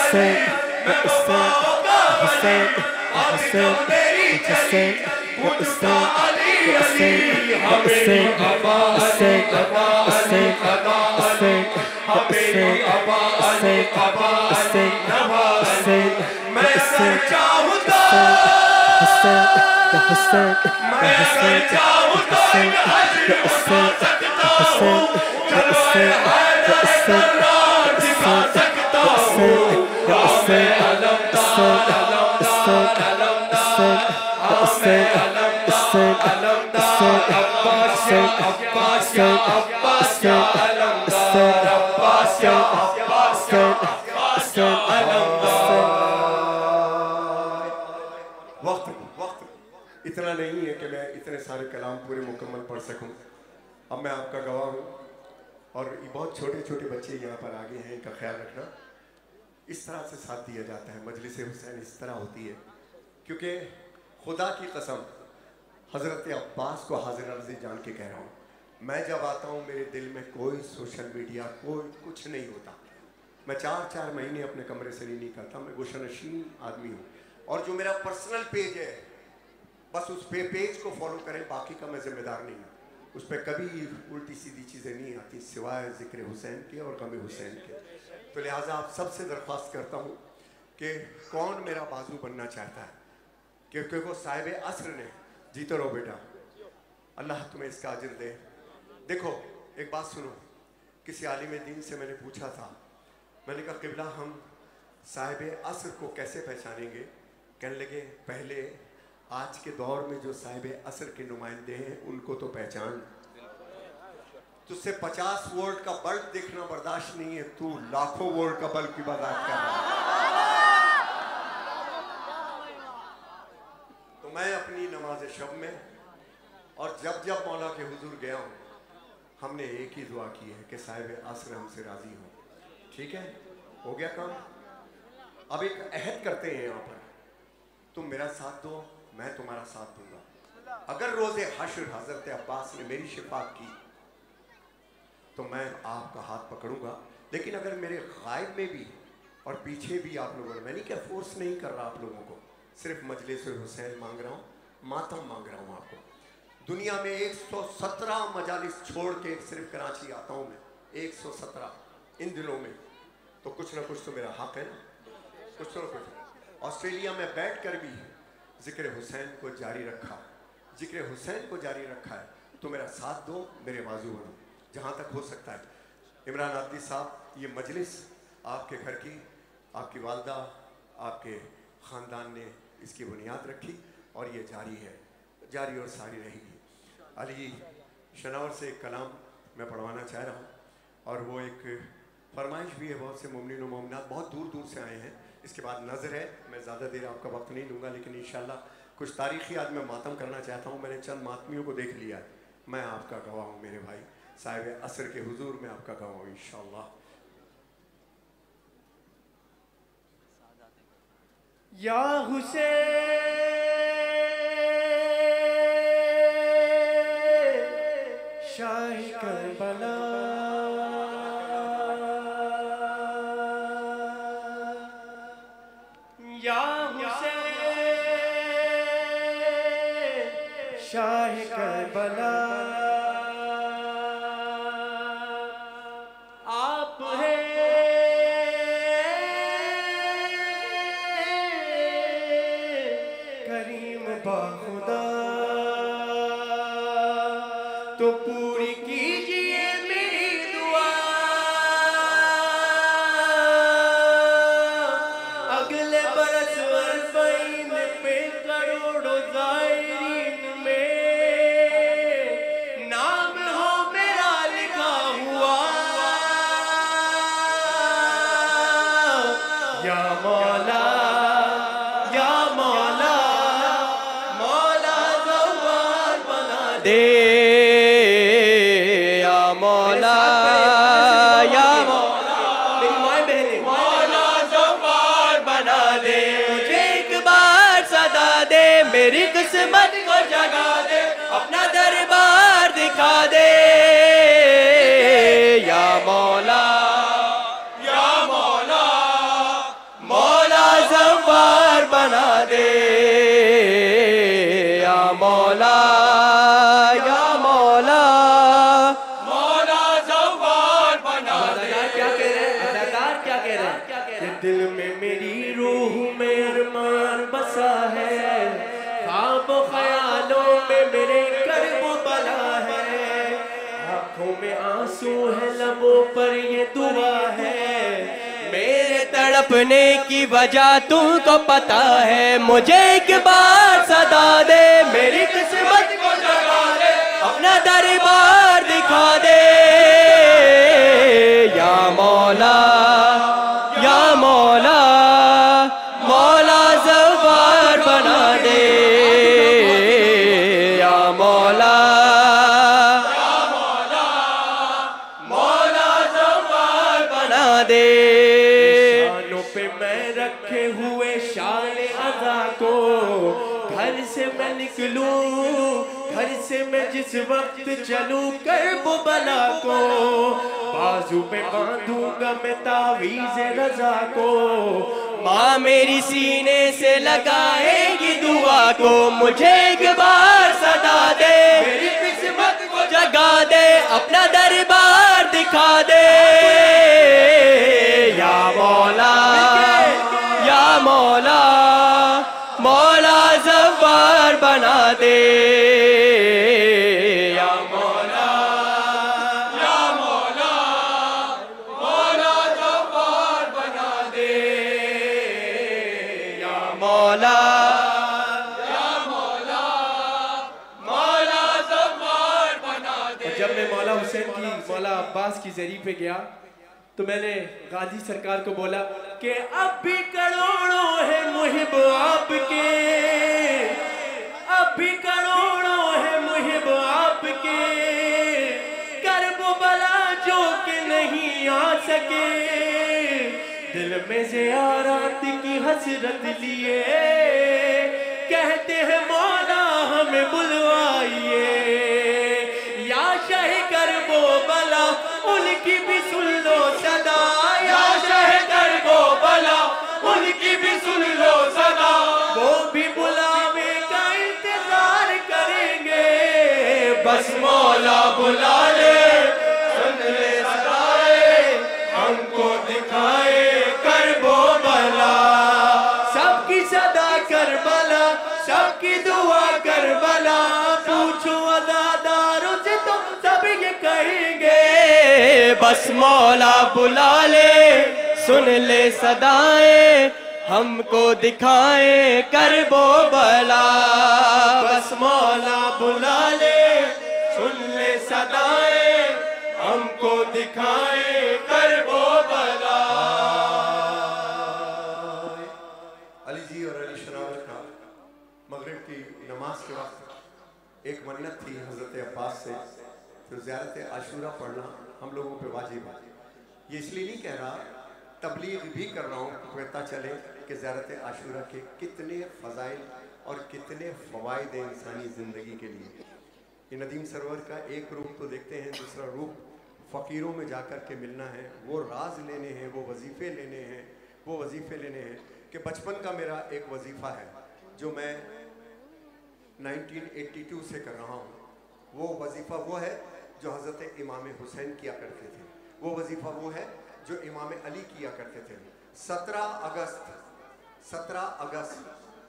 वक्त इतना नहीं है कि मैं इतने सारे कलाम पूरे मुकम्मल पढ़ सकूं। अब मैं आपका गवाह हूँ और ये बहुत छोटे छोटे बच्चे यहाँ पर आगे हैं, इनका ख्याल रखना। इस तरह से साथ दिया जाता है, मजलिस हुसैन इस तरह होती है। क्योंकि खुदा की कसम हज़रत अब्बास को हाजिर अर्ज़ी जान के कह रहा हूँ, मैं जब आता हूँ मेरे दिल में कोई सोशल मीडिया कोई कुछ नहीं होता। मैं 4-4 महीने अपने कमरे से नहीं निकलता। मैं गुशनशीन आदमी हूँ और जो मेरा पर्सनल पेज है बस उस पेज को फॉलो करें, बाकी का मैं जिम्मेदार नहीं हूँ। उस पर कभी उल्टी सीधी चीज़ें नहीं आती सिवाय ज़िक्र हुसैन के और गम हुसैन के। तो लिहाजा आप सबसे दरख्वास्त करता हूँ कि कौन मेरा बाजू बनना चाहता है, क्योंकि वो साहिब असर ने। जीते रहो बेटा, अल्लाह तुम्हें इसका अजर दे। देखो एक बात सुनो, किसी आलिम दीन से मैंने पूछा था, मैंने कहा क़िबला हम साहिब असर को कैसे पहचानेंगे? कहने लगे पहले आज के दौर में जो साहिब असर के नुमाइंदे हैं उनको तो पहचान। तुझसे 50 वोल्ट का बल्ब देखना बर्दाश्त नहीं है, तू लाखों वोल्ट का बल्ब की बर्दाश्त कर रहा है। तो मैं अपनी नमाज शब में और जब जब मौला के हुजूर गया हूँ, हमने एक ही दुआ की है कि साहिब असर हमसे राजी हो। ठीक है, हो गया काम। अब एक अहद करते हैं यहाँ पर, तुम मेरा साथ दो, मैं तुम्हारा साथ दूंगा। अगर रोज़े हश्र हज़रत अब्बास ने मेरी शिफात की तो मैं आपका हाथ पकड़ूंगा, लेकिन अगर मेरे गायब में भी और पीछे भी आप लोगों ने, मैं नहीं क्या फोर्स नहीं कर रहा आप लोगों को, सिर्फ मजलिस हुसैन मांग रहा हूँ, मातम मांग रहा हूँ आपको। दुनिया में 117 मजालिस छोड़ के सिर्फ कराची आता हूँ मैं, 117 इन दिनों में। तो कुछ ना कुछ तो मेरा हक है ना, कुछ ना कुछ। ऑस्ट्रेलिया में बैठ कर भी जिक्र हुसैन को जारी रखा, जिक्र हुसैन को जारी रखा है। तो मेरा साथ दो, मेरे बाजू बनो जहाँ तक हो सकता है। इमरान आदि साहब, ये मजलिस आपके घर की, आपकी वालदा, आपके ख़ानदान ने इसकी बुनियाद रखी और ये जारी है, जारी और सारी रहेगी। अली शनावर से एक कलाम मैं पढ़वाना चाह रहा हूँ और वो एक फरमाइश भी है। बहुत से मोमिनीन और मोमिनात बहुत दूर दूर से आए हैं। इसके बाद नज़र है, मैं ज़्यादा देर आपका वक्त नहीं लूँगा, लेकिन इंशाल्लाह कुछ तारीख़ी आज मैं मातम करना चाहता हूँ। मैंने चंद मातमियों को देख लिया है, मैं आपका गवाह हूँ मेरे भाई, साहिब असर के हुजूर में आपका गवाह हूँ इंशाल्लाह। या हुसैन शाह करबला या हुसैन शाह करबला आप हैं करीम बाखुदा तो पूरी कीजिए मेरी दुआ अगले बरस अरबईन पे करोड़ों ज़ायरीन में नाम हो मेरा लिखा हुआ या मौला दे या मौला या मौला मेरी माए बहने मौला ज़फ़र बना दे मुझे एक बार सदा दे मेरी किस्मत को जगा दे अपना दरबार दिखा दे या मौला मौला ज़फ़र बना दे या मौला दिल में मेरी रूह में अरमान बसा है ख्वाब ख्यालों में मेरे कर्ब बला है आँखों में आंसू है लबों पर ये दुआ है मेरे तड़पने की वजह तुमको पता है मुझे एक बार सदा दे मेरी किस्मत को जगा दे अपना दरबार दिखा दे या मौला मौला ज़फ़र बना दे या मौला ज़फ़र बना दे शानों पे मैं रखे हुए शान अज़ा को घर से मैं निकलूं घर से मैं जिस वक्त चलूं कर्ब बला को बाजू पे बांधूंगा मैं तावीज़ रज़ा को माँ मेरी सीने से लगाएगी दुआ को मुझे एक बार सदा दे मेरी किस्मत को जगा दे अपना दरबार दिखा दे या मौला मौला ज़फ़र बना दे या मौला ज़फ़र बना दे या मौला ज़फ़र बना दे। जब मैं मौला हुसैन की मौला अब्बास की ज़री पे गया तो मैंने गाजी सरकार को बोला कि अब भी करोड़ों है मुहिब आपके अब भी करोड़ों है मुहिब आपके कर्ब बला जो कि नहीं आ सके दिल में ज़ियारत की हसरत लिए कहते हैं मौला हमें बुलवाइए या शाह कर्बो बला उनकी भी सुन लो सदा या शाह कर्बो बला उनकी भी सुन लो सदा वो भी बुलावे का इंतजार करेंगे बस मौला बुला ले सुन ले सदाए हमको दिखाए करबो बला सबकी सदा करबला सबकी दुआ करबला पूछो अज़ादारों से तो सब ये कहेंगे बस मौला बुला ले सुन ले सदाएं हमको दिखाए करबो बला बस मौला बुला ले सुन ले सदाएं हमको दिखाए करबो बला। अली जी और अली शरावत का मगरिब की नमाज के वक्त एक मन्नत थी हज़रत अब्बास से तो ज़ियारत आशूरा पढ़ना हम लोगों पे वाजिब है। ये इसलिए नहीं कह रहा तबलीग भी कर रहा हूँ, पता चले कि ज़ियारत आशूरा के कितने फ़ज़ाइल और कितने फ़वाइद हैं इंसानी ज़िंदगी के लिए। ये नदीम सरवर का एक रूप तो देखते हैं, दूसरा रूप फ़कीरों में जाकर के मिलना है, वो राज लेने हैं, वो वजीफ़े लेने हैं, वो वजीफ़े लेने हैं। कि बचपन का मेरा एक वजीफ़ा है जो मैं 1982 से कर रहा हूँ। वो वजीफ़ा वो है जो हज़रत इमाम हुसैन किया करते थे, वो वजीफ़ा वो है जो इमाम अली किया करते थे। 17 अगस्त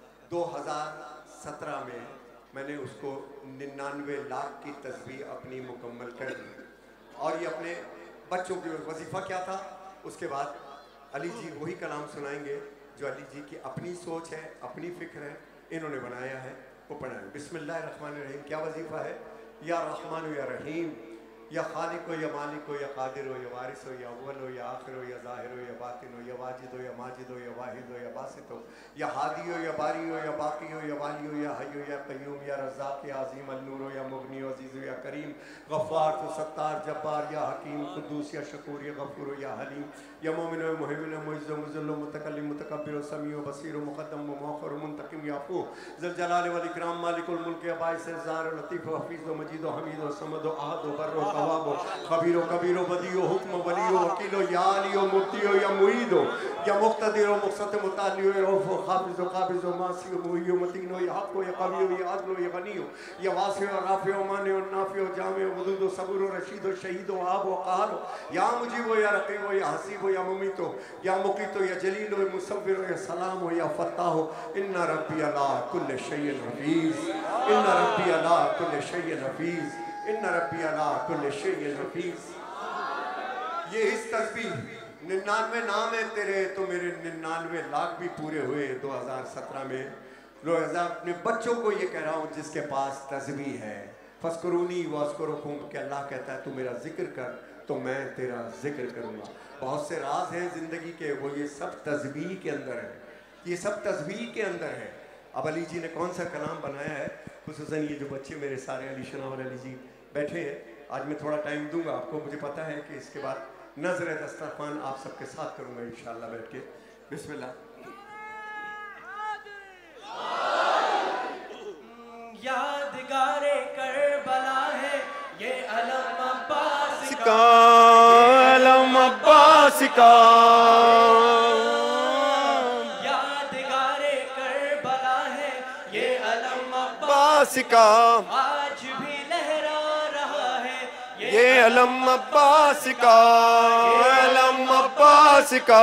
2017 में मैंने उसको 99 लाख की तस्बीह अपनी मुकम्मल कर दी। और ये अपने बच्चों की वजीफ़ा क्या था, उसके बाद अली जी वही कलाम सुनाएंगे जो अली जी की अपनी सोच है, अपनी फ़िक्र है, इन्होंने बनाया है, वो पढ़ाएं। बिस्मिल्लाहिर्रहमानिर्रहीम। क्या वजीफ़ा है? या रहमान या रहीम, या खालिक हो या मालिक हो या कादिर हो या वारिस हो या अव्वल हो या आखिर हो या ज़ाहिर हो या बातिन हो या वाजिद हो या माजिद हो या वाहिद हो या बासित हो या हादी हो या बारी हो या बाकी हो या वाली हो या हई हो या क़य्यूम या रज़्ज़ाक़ या अज़ीम अल-नूर हो या मुग़नी हो अज़ीज़ हो या करीम, गफ़्फ़ार तो सत्तार जब्बार या हकीम, कुद्दूस या शकूर या गफ़ूर हो या हलीम, या मोमिन हो मुहैमिन हो मुइज़्ज़ हो मुज़िल हो मुतकल्लिम मुतकब्बिर हो समी हो बसीर हो मुक़द्दम हो मुअख़्ख़र हो मुंतक़िम या अफ़ू ज़ुल जलाल वल इकराम मालिकुल मुल्क या बाइस ज़ाहिर लतीफ़ हो हफ़ीज़ हो मजीद हो हमीद हो समद हो अहद हो बर्र हो तवाब हो खबीर हो कबीर हो बदी हो हुक्म वली हो वकील हो या अली हो मुफ्ती हो या मुईद हो या मुक़्तदिर हो मुक़्सत मुताली हो या रऊफ़ हो हाफ़िज़ हो क़ाबिज़ हो मासी हो मुही हो मतीन हो या हक़ हो या क़वी हो या अदल हो या गनी हो या वासिअ हो राफ़िअ हो मानिअ हो नाफ़िअ हो जामिअ हो वदूद हो सबूर हो रशीद हो शहीद हो आब हो क़हार हो या मुजीब हो या रक़ीब हो या हसीब हो या मुमीत हो या मुक़ीत हो या जलील हो मुसव्विर हो या सलाम हो या फ़त्ताह हो। इन्ना रब्बी अला कुल्लि शैइन हफ़ीज़, इन्ना रब्बी अला कुल्लि शैइन हफ़ीज़, इन्ना रब्बी अला कुल्लि शैइन हफ़ीज़। ये इस तस्बीह 99 नाम है तेरे, तो मेरे 99 लाख भी पूरे हुए 2017 में। रोज़ा अपने बच्चों को ये कह रहा हूँ जिसके पास तस्बीह है, फ़स्कुरूनी वअज़्कुरुकुम, कि अल्लाह कहता है तू मेरा जिक्र कर तो मैं तेरा जिक्र करूँगा। बहुत से राज हैं ज़िंदगी के, वो ये सब तस्बीह के अंदर है, ये सब तस्बीह के अंदर है। अब अली जी ने कौन सा कलाम बनाया है, खुसूसन ये जो बच्चे मेरे सारे अली शना और अली जी बैठे हैं, आज मैं थोड़ा टाइम दूंगा आपको, मुझे पता है कि इसके बाद नज़र दस्तरखान आप सबके साथ करूँगा इंशाअल्लाह बैठ के। बिस्मिल्लाह। यादगारे करबला है ये अलम अब्बास का, अलम अब्बास का, यादगारे करबला है ये अलम अब्बास का, आज भी लहरा रहा है ये अलम अब्बास का, अलम अब्बास का।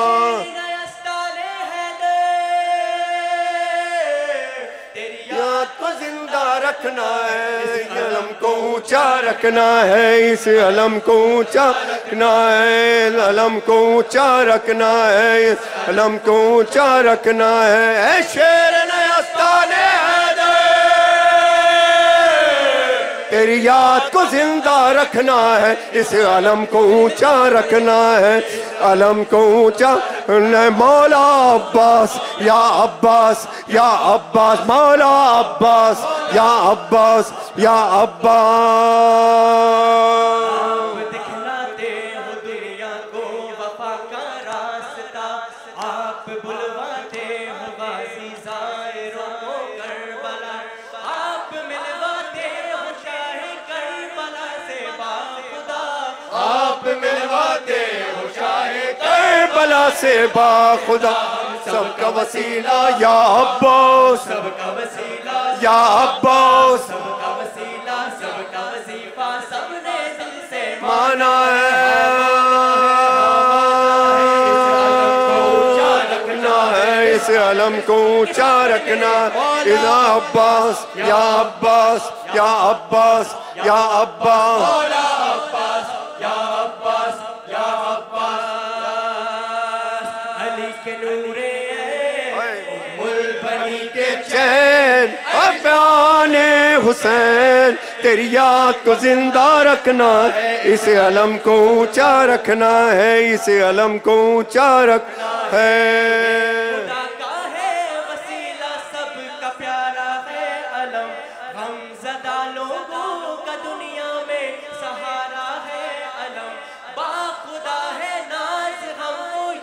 रखना है इस अलम को ऊंचा रखना है, इस अलम को ऊंचा रखना है, अलम को ऊंचा रखना है, इस अलम को ऊंचा रखना है। ऐ शेर नयास्ताने हैदर, तेरी याद को जिंदा रखना है, इस अलम को ऊंचा रखना है, अलम को ऊंचा। मौला अब्बास या अब्बास या अब्बास, मौला अब्बास या अब्बास या अब्बास। आप दिखलाते हो दुनिया को वफा का रास्ता, आप बुलवाते हो गाज़ी ज़ाहिरों को करबला, आप मिलवाते हो शाहे करबला से बाखुदा, आप मिलवाते हो शाहे करबला से बाखुदा। सबका वसीला या अब्बास, सबका वसीला या अब्बास, सबका वसीला सबका वजीफा सबने दिल से माना है, रखना है, इस अलम को ऊंचा रखना। या अब्बास या अब्बास या अब्बास या अब्बास, मौला अब्बास या अब्बास या अब्बास, अली के नूरे मुल बनी के चैन अफ़ाने हुसैन, तेरी याद को जिंदा रखना है, इस अलम को ऊंचा रखना है, इस अलम को ऊंचा रखना है। खुदा का है वसीला सबका प्यारा है अलम, गमज़दा लोगों का दुनिया में सहारा है अलम, बाखुदा है नाज हम वो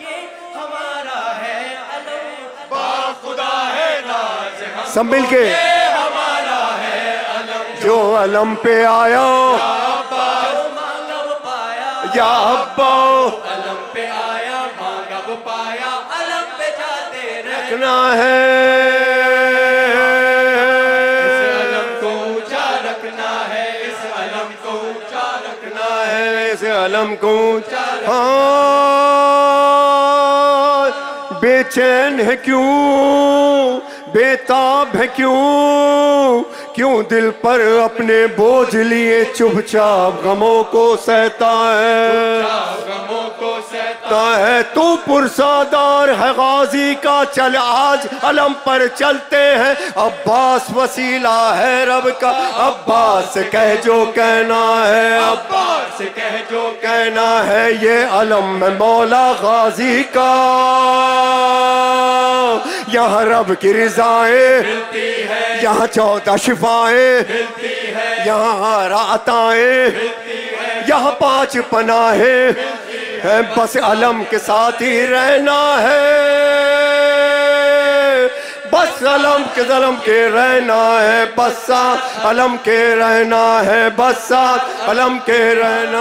सब मिलके हमारा है अलम, जो अलम पे आया मांगा वो पाया, या अब्बा अलम पे आया मांगा वो पाया, अलम पे जाते रहना रखना है, इस अलम को ऊंचा रखना है, इस अलम को ऊंचा रखना है। इस अलम को हाँ, बेचैन है क्यों, बेताब है क्यों, क्यों दिल पर अपने बोझ लिए चुपचाप गमों को सहता है, गमों को सहता है तू पुरसादार है गाजी का, चल आज अलम पर चलते हैं, अब्बास वसीला है रब का, अब्बास से कह जो कहना है, अब्बास से कह जो कहना है, ये अलम में मौला गाजी का, यहाँ रब की रिजाएं मिलती है, यहाँ 14 शिफाएं मिलती है, यहाँ राताएं मिलती है, यहाँ 5 पनाहें है, बस अलम के साथ ही रहना है, बस अलम के रहना है, बस अलम के रहना है, बस अलम के रहना।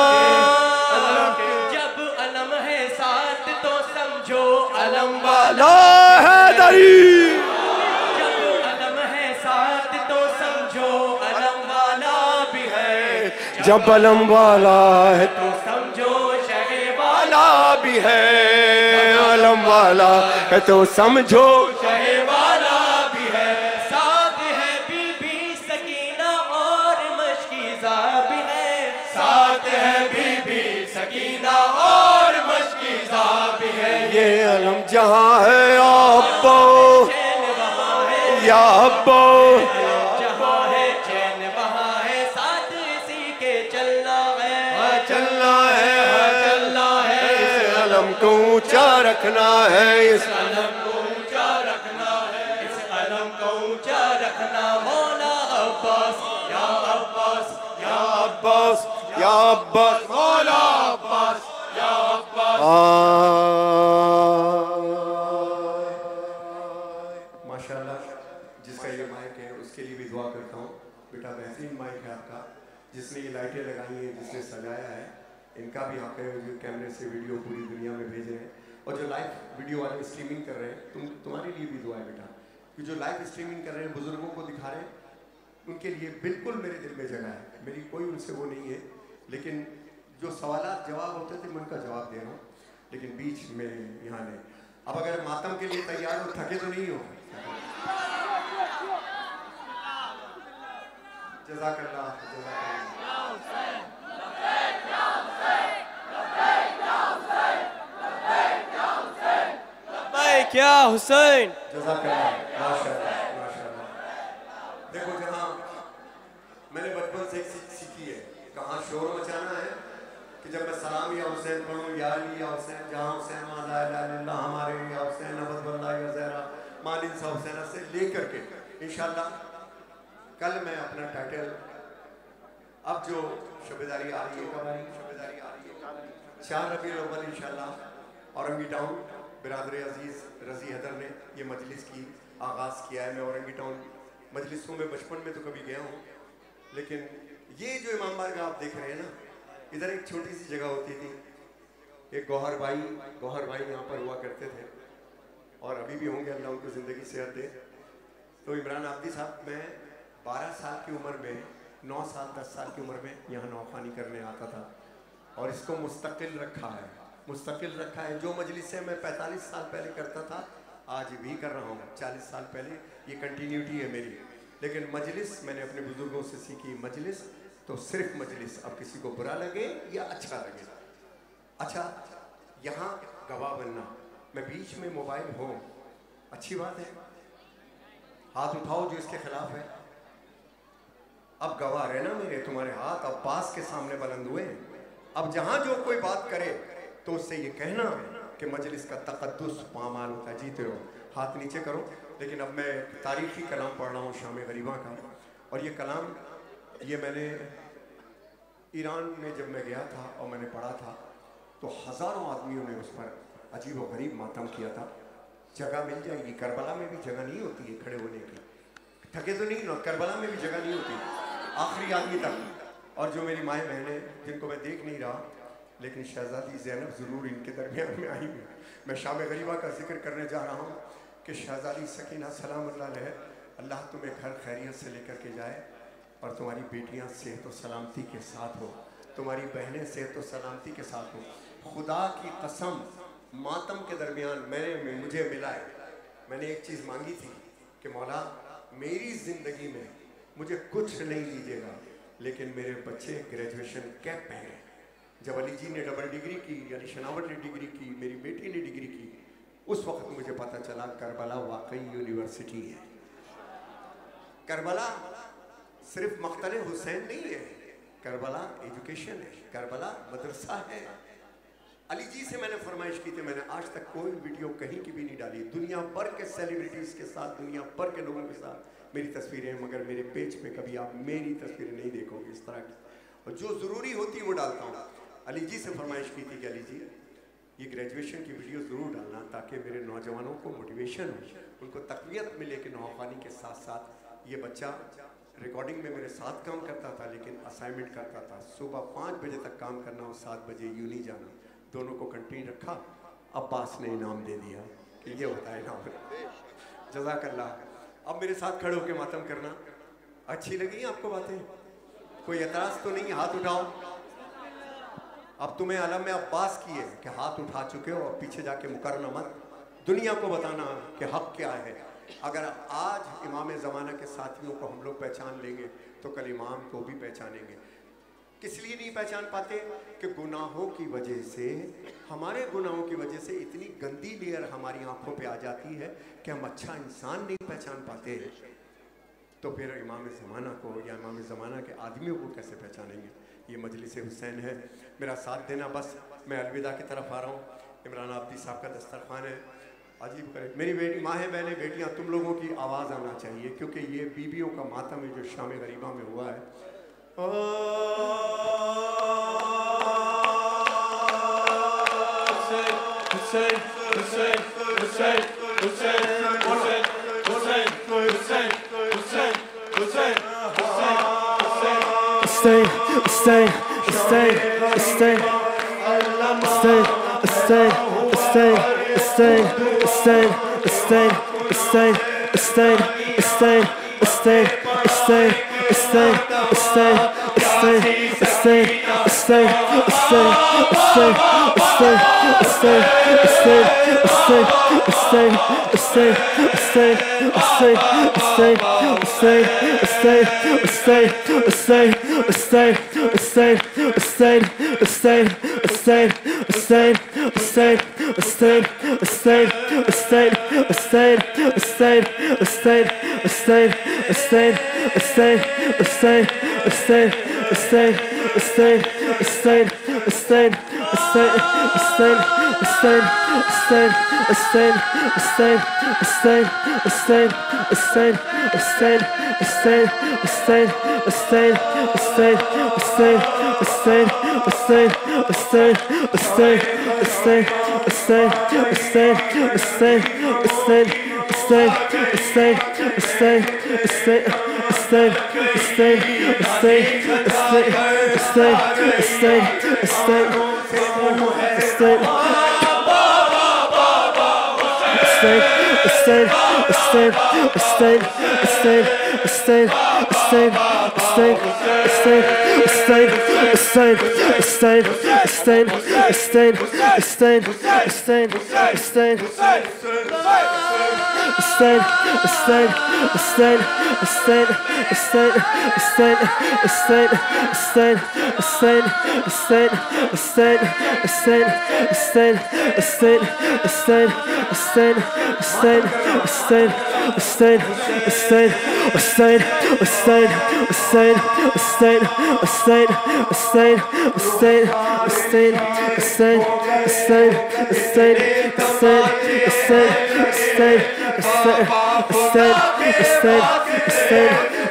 जब अलम है साथ तो समझो अलम ला हैदरी, जब अलम है साथ तो समझो अलम वाला भी है, जब अलम वाला है तो समझो शहवाला वाला भी है, अलम वाला है तो समझो शहवाला भी है, साथ है बीबी सकीना और मशकीज़ा भी है, साथ है बीबी सकीना और मशकीज़ा भी है, ये अलम जहाँ है अब्बो चैन वहाँ है, या अब्बो, जहाँ है चैन वहाँ है, साथ इसी के चलना है, चलना है, चलना है, इस अलम को ऊंचा रखना है, इस अलम को ऊंचा रखना है, इस अलम को ऊंचा रखना, मौला अब्बास या अब्बास या अब्बास या अब्बास मौला अब्बास या अब्बास। माशाल्लाह, जिसका ये माइक है उसके लिए भी दुआ करता हूँ, बेटा बेहतरीन माइक है आपका, जिसने ये लाइटें लगाई हैं, जिसने सजाया है, इनका भी हक है, जो कैमरे से वीडियो पूरी दुनिया में भेज रहे हैं, और जो लाइव वीडियो वाले स्ट्रीमिंग कर रहे हैं, तुम्हारे लिए भी दुआ है बेटा, कि जो लाइव स्ट्रीमिंग कर रहे हैं, बुजुर्गों को दिखा रहे हैं, उनके लिए बिल्कुल मेरे दिल में जगह है, मेरी कोई उनसे वो नहीं है, लेकिन जो सवालात जवाब होते थे मैं उनका जवाब दे रहा हूँ, लेकिन बीच में यहाँ नहीं। अब अगर मातम के लिए तैयार हो, थके तो नहीं हो? जज़ाकल्लाह, क्या हुसैन, जज़ाकल्लाह, माशाअल्लाह, माशाअल्लाह। देखो, जहाँ मैंने बचपन से एक सीखी है, कहाँ शोर मचाना है, कि जब मैं सलाम या हुसैन पढ़ूँ, या अली या हुसैन, जहाँ हुसैन ला इलाहा इल्लल्लाह हमारे, या हुसैन अबद वल्लाह या ज़हरा मालिन सा हुसैन से लेकर के इंशाल्लाह कल मैं अपना टाइटल, अब जो शबेदारी आ रही है, कब आ रही है शबेदारी आ रही है, 4 रबीउल अव्वल इंशाल्लाह, औरंगी टाउन बिरादर अजीज़ रज़ी हैदर ने ये मजलिस की आगाज़ किया है। मैं औरंगी टाउन मजलिसों में बचपन में तो कभी गया हूँ, लेकिन ये जो इमाम बारगाह आप देख रहे हैं ना, इधर एक छोटी सी जगह होती थी, एक गौहर भाई यहाँ पर हुआ करते थे, और अभी भी होंगे, अल्लाह उनको ज़िंदगी सेहत दे। तो इमरान आब्दी साहब, मैं 12 साल की उम्र में, 9 साल 10 साल की उम्र में यहाँ नौखानी करने आता था, और इसको मुस्तकिल रखा है, जो मजलिस से मैं 45 साल पहले करता था, आज भी कर रहा हूँ, 40 साल पहले, ये कंटिन्यूटी है मेरी। लेकिन मजलिस मैंने अपने बुजुर्गों से सीखी, मजलिस तो सिर्फ मजलिस, अब किसी को बुरा लगे या अच्छा लगे, अच्छा यहाँ गवाह बनना, मैं बीच में मोबाइल हो, अच्छी बात है, हाथ उठाओ जो इसके खिलाफ है, अब गवाह रहना मेरे, तुम्हारे हाथ अब्बास के सामने बुलंद हुए हैं, अब जहाँ जो कोई बात करे तो उससे ये कहना कि मजलिस का तक़द्दुस पामाल होता है, जीते रहो, हाथ नीचे करो। लेकिन अब मैं तारीख़ी कलाम पढ़ रहा हूँ शाम गरीबा का, और ये कलाम ये मैंने ईरान में जब मैं गया था और मैंने पढ़ा था, तो हज़ारों आदमियों ने उस पर अजीब व गरीब मातम किया था, जगह मिल जाएगी। करबला में भी जगह नहीं होती है खड़े होने की, थके तो नहीं ना, करबला में भी जगह नहीं होती आखिरी आदमी तक। और जो मेरी माएँ बहनें जिनको मैं देख नहीं रहा, लेकिन शहजादी ज़ैनब ज़रूर इनके दरमियान में आई है। मैं शाम गरीबा का जिक्र करने जा रहा हूँ कि शहजादी सकीना सलाम अल्लाह तुम्हें घर खैरियत से लेकर के जाए और तुम्हारी बेटियाँ सेहत और सलामती के साथ हो, तुम्हारी बहनें सेहत और सलामती के साथ हो। खुदा की कसम मातम के दरमियान मुझे मिला है, मैंने एक चीज़ मांगी थी कि मौला मेरी ज़िंदगी में मुझे कुछ नहीं दीजिएगा, लेकिन मेरे बच्चे ग्रेजुएशन कैप पहने। जब अली जी ने डबल डिग्री की, अली शनावत ने डिग्री की, मेरी बेटी ने डिग्री की, उस वक्त मुझे पता चला करबला वाकई यूनिवर्सिटी है। करबला सिर्फ मख्तल हुसैन नहीं है, करबला एजुकेशन है, करबला मदरसा है। अली जी से मैंने फरमाइश की थी, मैंने आज तक कोई वीडियो कहीं की भी नहीं डाली, दुनिया भर के सेलिब्रिटीज़ के साथ, दुनिया भर के लोगों के साथ मेरी तस्वीरें, मगर मेरे पेज पे कभी आप मेरी तस्वीरें नहीं देखोगे इस तरह की, और जो ज़रूरी होती है वो डालता हूँ। अली जी से फरमाइश की थी कि अली जी ये ग्रेजुएशन की वीडियो ज़रूर डालना ताकि मेरे नौजवानों को मोटिवेशन हो, उनको तक़वियत मिले कि नौखानी के साथ साथ ये बच्चा रिकॉर्डिंग में मेरे साथ काम करता था, लेकिन असाइनमेंट करता था, सुबह 5 बजे तक काम करना और 7 बजे यूं नहीं जाना, दोनों को कंटिन्यू रखा। अब्बास ने इनाम दे दिया कि ये होता है इनाम, जज़ाकल्लाह। अब मेरे साथ खड़े होकर मातम करना। अच्छी लगी आपको बातें? कोई एतराज़ तो नहीं? हाथ उठाओ। अब तुम्हें अलम में अब्बास की है कि हाथ उठा चुके हो, और पीछे जाके मुकरना मत, दुनिया को बताना कि हक क्या है। अगर आज इमाम ज़माना के साथियों को हम लोग पहचान लेंगे तो कल इमाम को भी पहचानेंगे। किस लिए नहीं पहचान पाते? कि गुनाहों की वजह से, हमारे गुनाहों की वजह से इतनी गंदी लेयर हमारी आंखों पे आ जाती है कि हम अच्छा इंसान नहीं पहचान पाते। तो फिर इमाम ज़माना को या इमाम ज़माना के आदमियों को कैसे पहचानेंगे? ये मजलिस हुसैन है, मेरा साथ देना। बस मैं अलविदा की तरफ आ रहा हूँ। इमरान आब्दी साहब का दस्तरखान है, अजीब करे। मेरी बेटी, माँ बहनें, बेटियाँ, तुम लोगों की आवाज़ आना चाहिए, क्योंकि ये बीबियों का मातम है जो शाम गरीबा में हुआ है।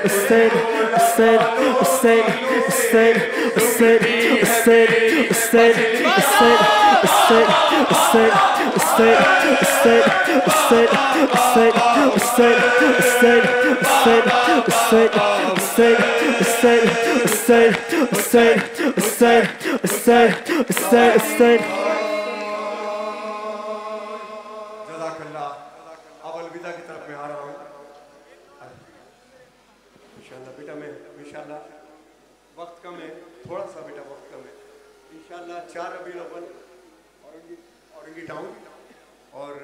जज़ाकल्लाह। अब अलविदा की तरफ मैं आ रहा हूँ इंशाल्लाह। बेटा मैं इंशाल्लाह वक्त कम है, थोड़ा सा बेटा वक्त कम है। इंशाल्लाह 4 रबीउल अव्वल औरंगी टाउन और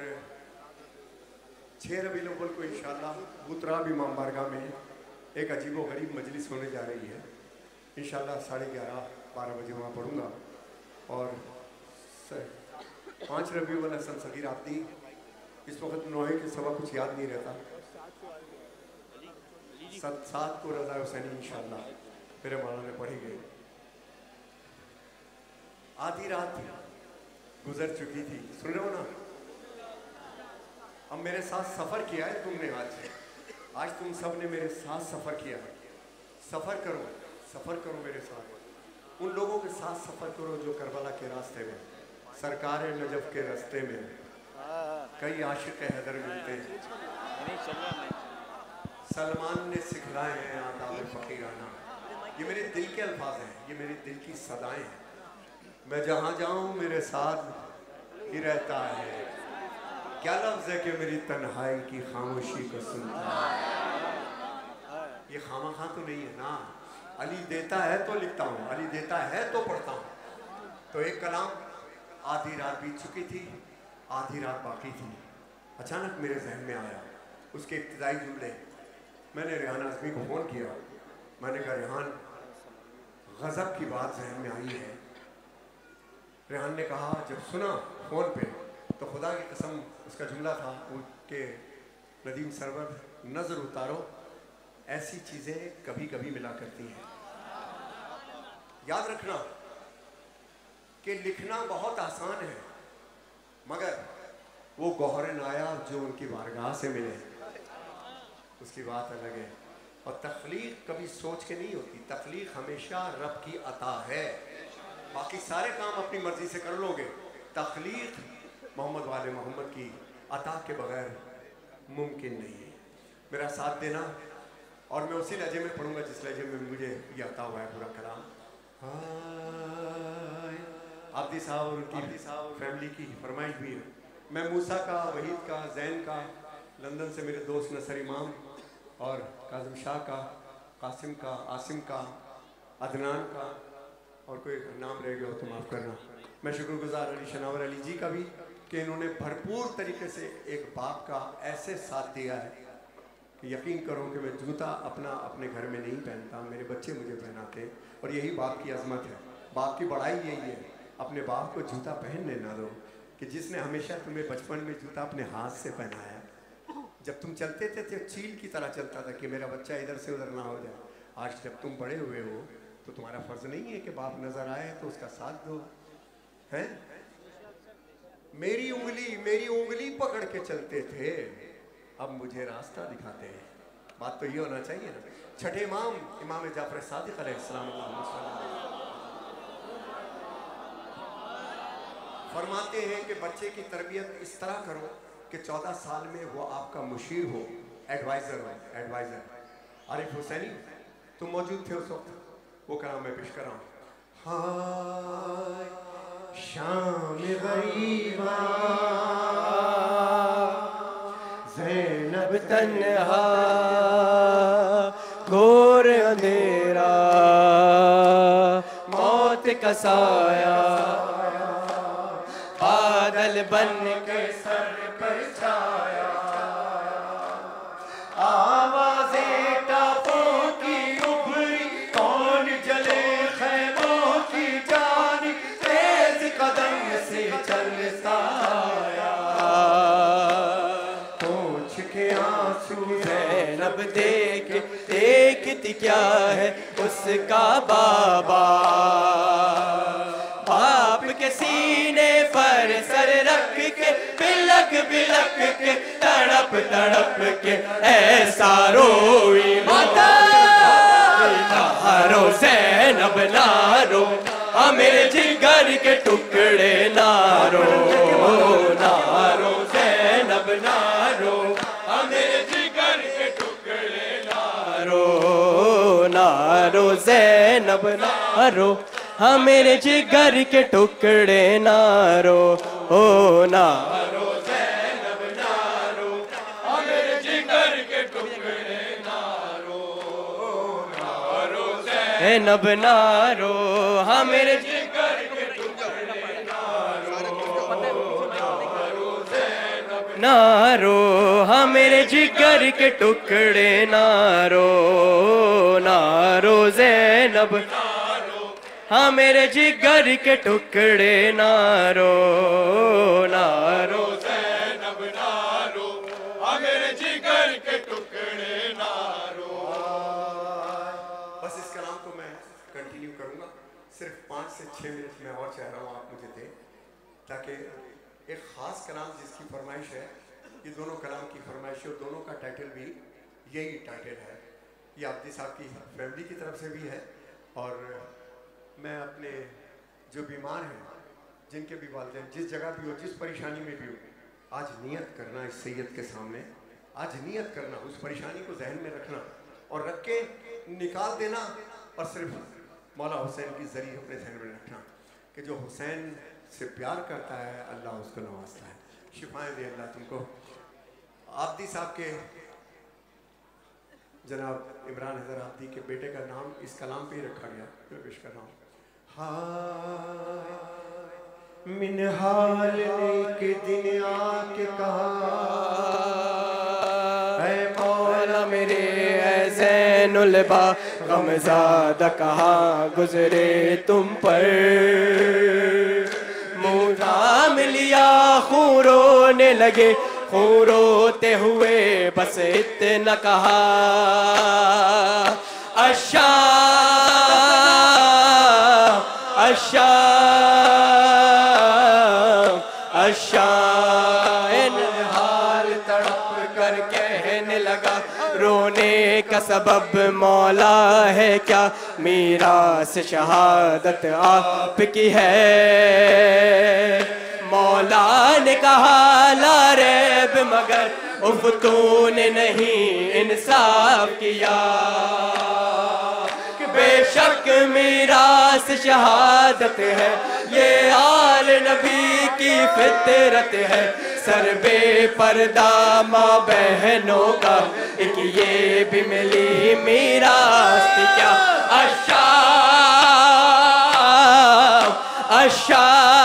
6 रबीउल अव्वल को इंशाल्लाह बुतराब इमाम बारगाह में एक अजीबो गरीब मजलिस होने जा रही है। इंशाल्लाह 11:30-12 बजे वहाँ पढ़ूँगा। और 5 रबीउल अव्वल हसन सगीर आती, इस वक्त नोहे के सवा कुछ याद नहीं रहता। 7 को रज़ा हुसैनी इंशाल्लाह मेरे मौलाना ने पढ़ी गई। आधी रात गुजर चुकी थी, सुन रहे हो ना। अब मेरे साथ सफ़र किया है तुमने, आज तुम सब ने मेरे साथ सफ़र किया है। सफ़र करो मेरे साथ, उन लोगों के साथ सफ़र करो जो करबला के रास्ते में, सरकार नजफ के रास्ते में कई आशिक हैदर मिलते हैं। सलमान ने सिखलाए हैं आदाब फ़कीराना। ये मेरे दिल के अल्फाज हैं, ये मेरे दिल की सदाएं हैं। मैं जहाँ जाऊँ मेरे साथ ही रहता है। क्या लफ्ज़ है कि मेरी तन्हाई की खामोशी को सुनता है। ये खामखा तो नहीं है ना। अली देता है तो लिखता हूँ, अली देता है तो पढ़ता हूँ। तो एक कलाम, आधी रात बीत चुकी थी, आधी रात बाकी थी, अचानक मेरे जहन में आया। उसके इब्तिदाई जुमले मैंने रेहान आज़मी को फ़ोन किया। मैंने कहा रेहान, गज़ब की बात जहन में आई है। रेहान ने कहा, जब सुना फ़ोन पे तो खुदा की कसम उसका जुमला था कि नदीम सरवर नज़र उतारो, ऐसी चीज़ें कभी कभी मिला करती हैं। याद रखना कि लिखना बहुत आसान है, मगर वो गौहर नायाब जो उनकी बारगाह से मिले उसकी बात अलग है। और तख्लीक कभी सोच के नहीं होती, तख्लीक हमेशा रब की अता है। बाकी सारे काम अपनी मर्जी से कर लोगे, तख्लीक मोहम्मद वाले मोहम्मद की अता के बगैर मुमकिन नहीं है। मेरा साथ देना, और मैं उसी लहजे में पढ़ूंगा जिस लहजे में मुझे ये आता हुआ है पूरा कलाम। आब्दी साहब और उनकी फैमिली की फरमाइश भी है। मैं मूसा का, वहीद का, जैन का, लंदन से मेरे दोस्त नसर इमाम और काज़िम शाह का, कासिम का, आसिम का, अदनान का, और कोई नाम रह गया हो तो माफ़ करना। मैं शुक्रगुजार अली शनावर अली जी का भी कि इन्होंने भरपूर तरीके से एक बाप का ऐसे साथ दिया है कि यकीन करो कि मैं जूता अपने घर में नहीं पहनता, मेरे बच्चे मुझे पहनाते। और यही बाप की अजमत है, बाप की बड़ाई यही है। अपने बाप को जूता पहनने ना दो कि जिसने हमेशा तुम्हें बचपन में जूता अपने हाथ से पहनाया। जब तुम चलते थे तो चील की तरह चलता था कि मेरा बच्चा इधर से उधर ना हो जाए। आज जब तुम बड़े हुए हो तो तुम्हारा फ़र्ज़ नहीं है कि बाप नज़र आए तो उसका साथ दो। हैं, मेरी उंगली पकड़ के चलते थे, अब मुझे रास्ता दिखाते हैं। बात तो ये होना चाहिए ना। छठे इमाम जाफर सादिक अलैहिस्सलाम फरमाते हैं कि बच्चे की तरबियत इस तरह करो कि 14 साल में वो आपका मुशीर हो, एडवाइज़र हो। एडवाइज़र आरिफ हुसैनी, तुम मौजूद थे उस वक्त, वो कलाम मैं पेश कर रहा हूँ। हाय शाम गरीबा ज़ैनब तन्हा घोर अंधेरा, मौत का साया बादल बन के सर पर छाया। आवाज़ें टापों की उभरी, कौन जले खैमों की जानी, तेज कदम से चलता आया। पूछ के आंसू ज़ैनब देखती क्या है उसका बाबा, बाप के सीने पर सर रख के बिलक बिलक के तड़प तड़प के ऐसा रोई माता। ज़ैनब ना रो, हाँ मेरे जिगर के टुकड़े ना रो, ना रो ज़ैनब ना रो, हाँ मेरे जिगर के टुकड़े ना रो, ना रो ज़ैनब ना रो, हाँ मेरे जिगर के टुकड़े ना रो, ओ ना रो ज़ैनब ना रो, हाँ मेरे जिगर के टुकड़े ना रो, ना रो ज़ैनब ना रो, हाँ मेरे जिगर के टुकड़े ना रो, हाँ मेरे जिगर के टुकड़े ना रो, ना रो ज़ैनब, हाँ मेरे जिगर के टुकड़े ना रो, ना रो ज़ैनब ना रो, हाँ मेरे जिगर के टुकड़े ना रो। बस इस कलाम को मैं कंटिन्यू करूंगा, सिर्फ 5 से 6 मिनट में और चाह रहा हूँ आप मुझे दें, ताकि एक ख़ास कलाम जिसकी फरमाइश है, ये दोनों कलाम की फरमाइश और दोनों का टाइटल भी यही टाइटल है। ये आब्दी साहब की फैमिली की तरफ से भी है, और मैं अपने जो बीमार हैं, जिनके भी वालिदैन जिस जगह भी हो, जिस परेशानी में भी हो, आज नियत करना इस सैयद के सामने, आज नियत करना, उस परेशानी को जहन में रखना और रख के निकाल देना, और सिर्फ मौला हुसैन की ज़रिए अपने जहन में रखना कि जो हुसैन से प्यार करता है अल्लाह उसको नवाजता है। शिफाएँ दे अल्लाह तुमको। आब्दी साहब के जनाब इमरान हैदर आब्दी के बेटे का नाम इस कलाम पे ही रखा गया, पेश का नाम मिनहाल ने एक दिन आके कहा, ऐ मौला मेरे ऐ ज़ैनुल बा गमज़ादा कहाँ गुजरे तुम पर, मुँह थाम लिया खून रोने लगे, खून रोते हुए बस इतना कहा, अच्छा अच्छा अच्छा, इन हाल तड़प कर कहने लगा, रोने का सबब मौला है क्या, मीरास शहादत आपकी है। मौला ने कहा ला रैब मगर उफ तूने नहीं इंसाफ किया, बेशक मीरास शहादत है, ये आल नबी की फितरत है, सर बे पर्दा माँ बहनों का एक ये भी मिली मीरास थी क्या। अच्छा अच्छा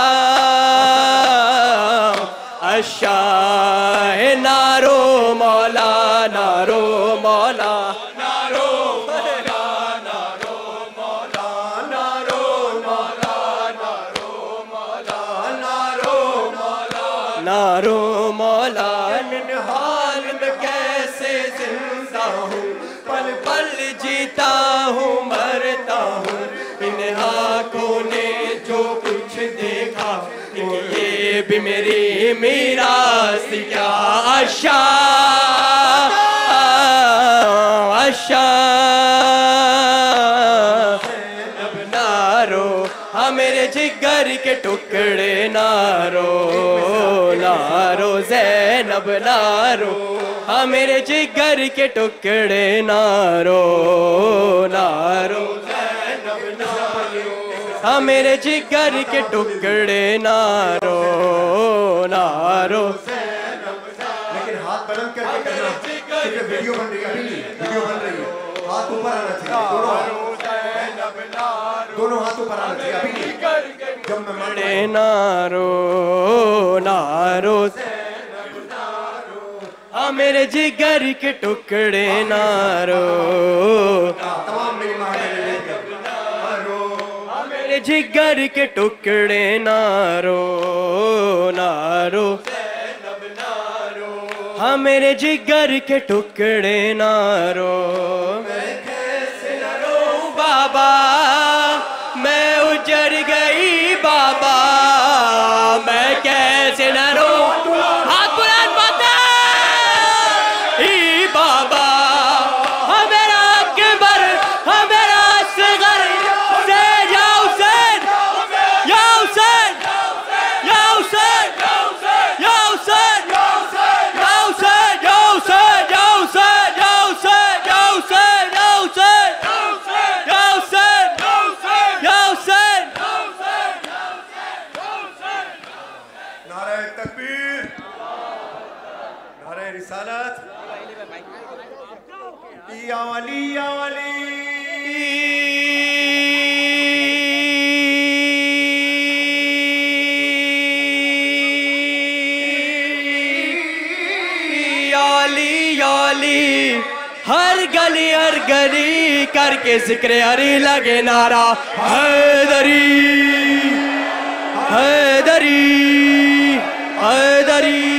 अच्छा, नारो मौला नारो मौला नारो मौला नारो मौला नारो मौला नारो मौला नारो मौला नारो मौला, हाल में कैसे जिंदा हूँ, पल पल जीता हूँ मरता हूँ, इन आँखों ने जो कुछ देखा ये भी मेरी मीरास क्या। अच्छा अच्छा अब नारो, हाँ मेरे जिगर के टुकड़े नारो, नारो ज़ैनब नारो, हाँ मेरे जिगर के टुकड़े नारो, नारो ज़ैनब नारो, हाँ मेरे जिगर के टुकड़े नारो, नारो। लेकिन हाथ बुलंद करके करना, क्योंकि वीडियो बन रही है, वीडियो बन रही है, हाथ ऊपर आना चाहिए, दोनों हाथ ऊपर आना चाहिए अभी नहीं, जब मैं टुकड़े नारो नारो, हाँ मेरे जिगर के टुकड़े नारो, तमाम मेरी माँ मेरे जिगर के टुकड़े नारो नारो, हाँ मेरे जिगर के टुकड़े नारो। मैं कैसे न रोऊं बाबा, मैं उजड़ गई बाबा, मैं कैसे न रोऊं, हाथ बुलंद बता ही बाबा, हाँ मेरा अकबर, हाँ मेरा असगर रिसालत या वली या वली हर गली करके जिक्र हरी लगे नारा हैदरी हैदरी हैदरी।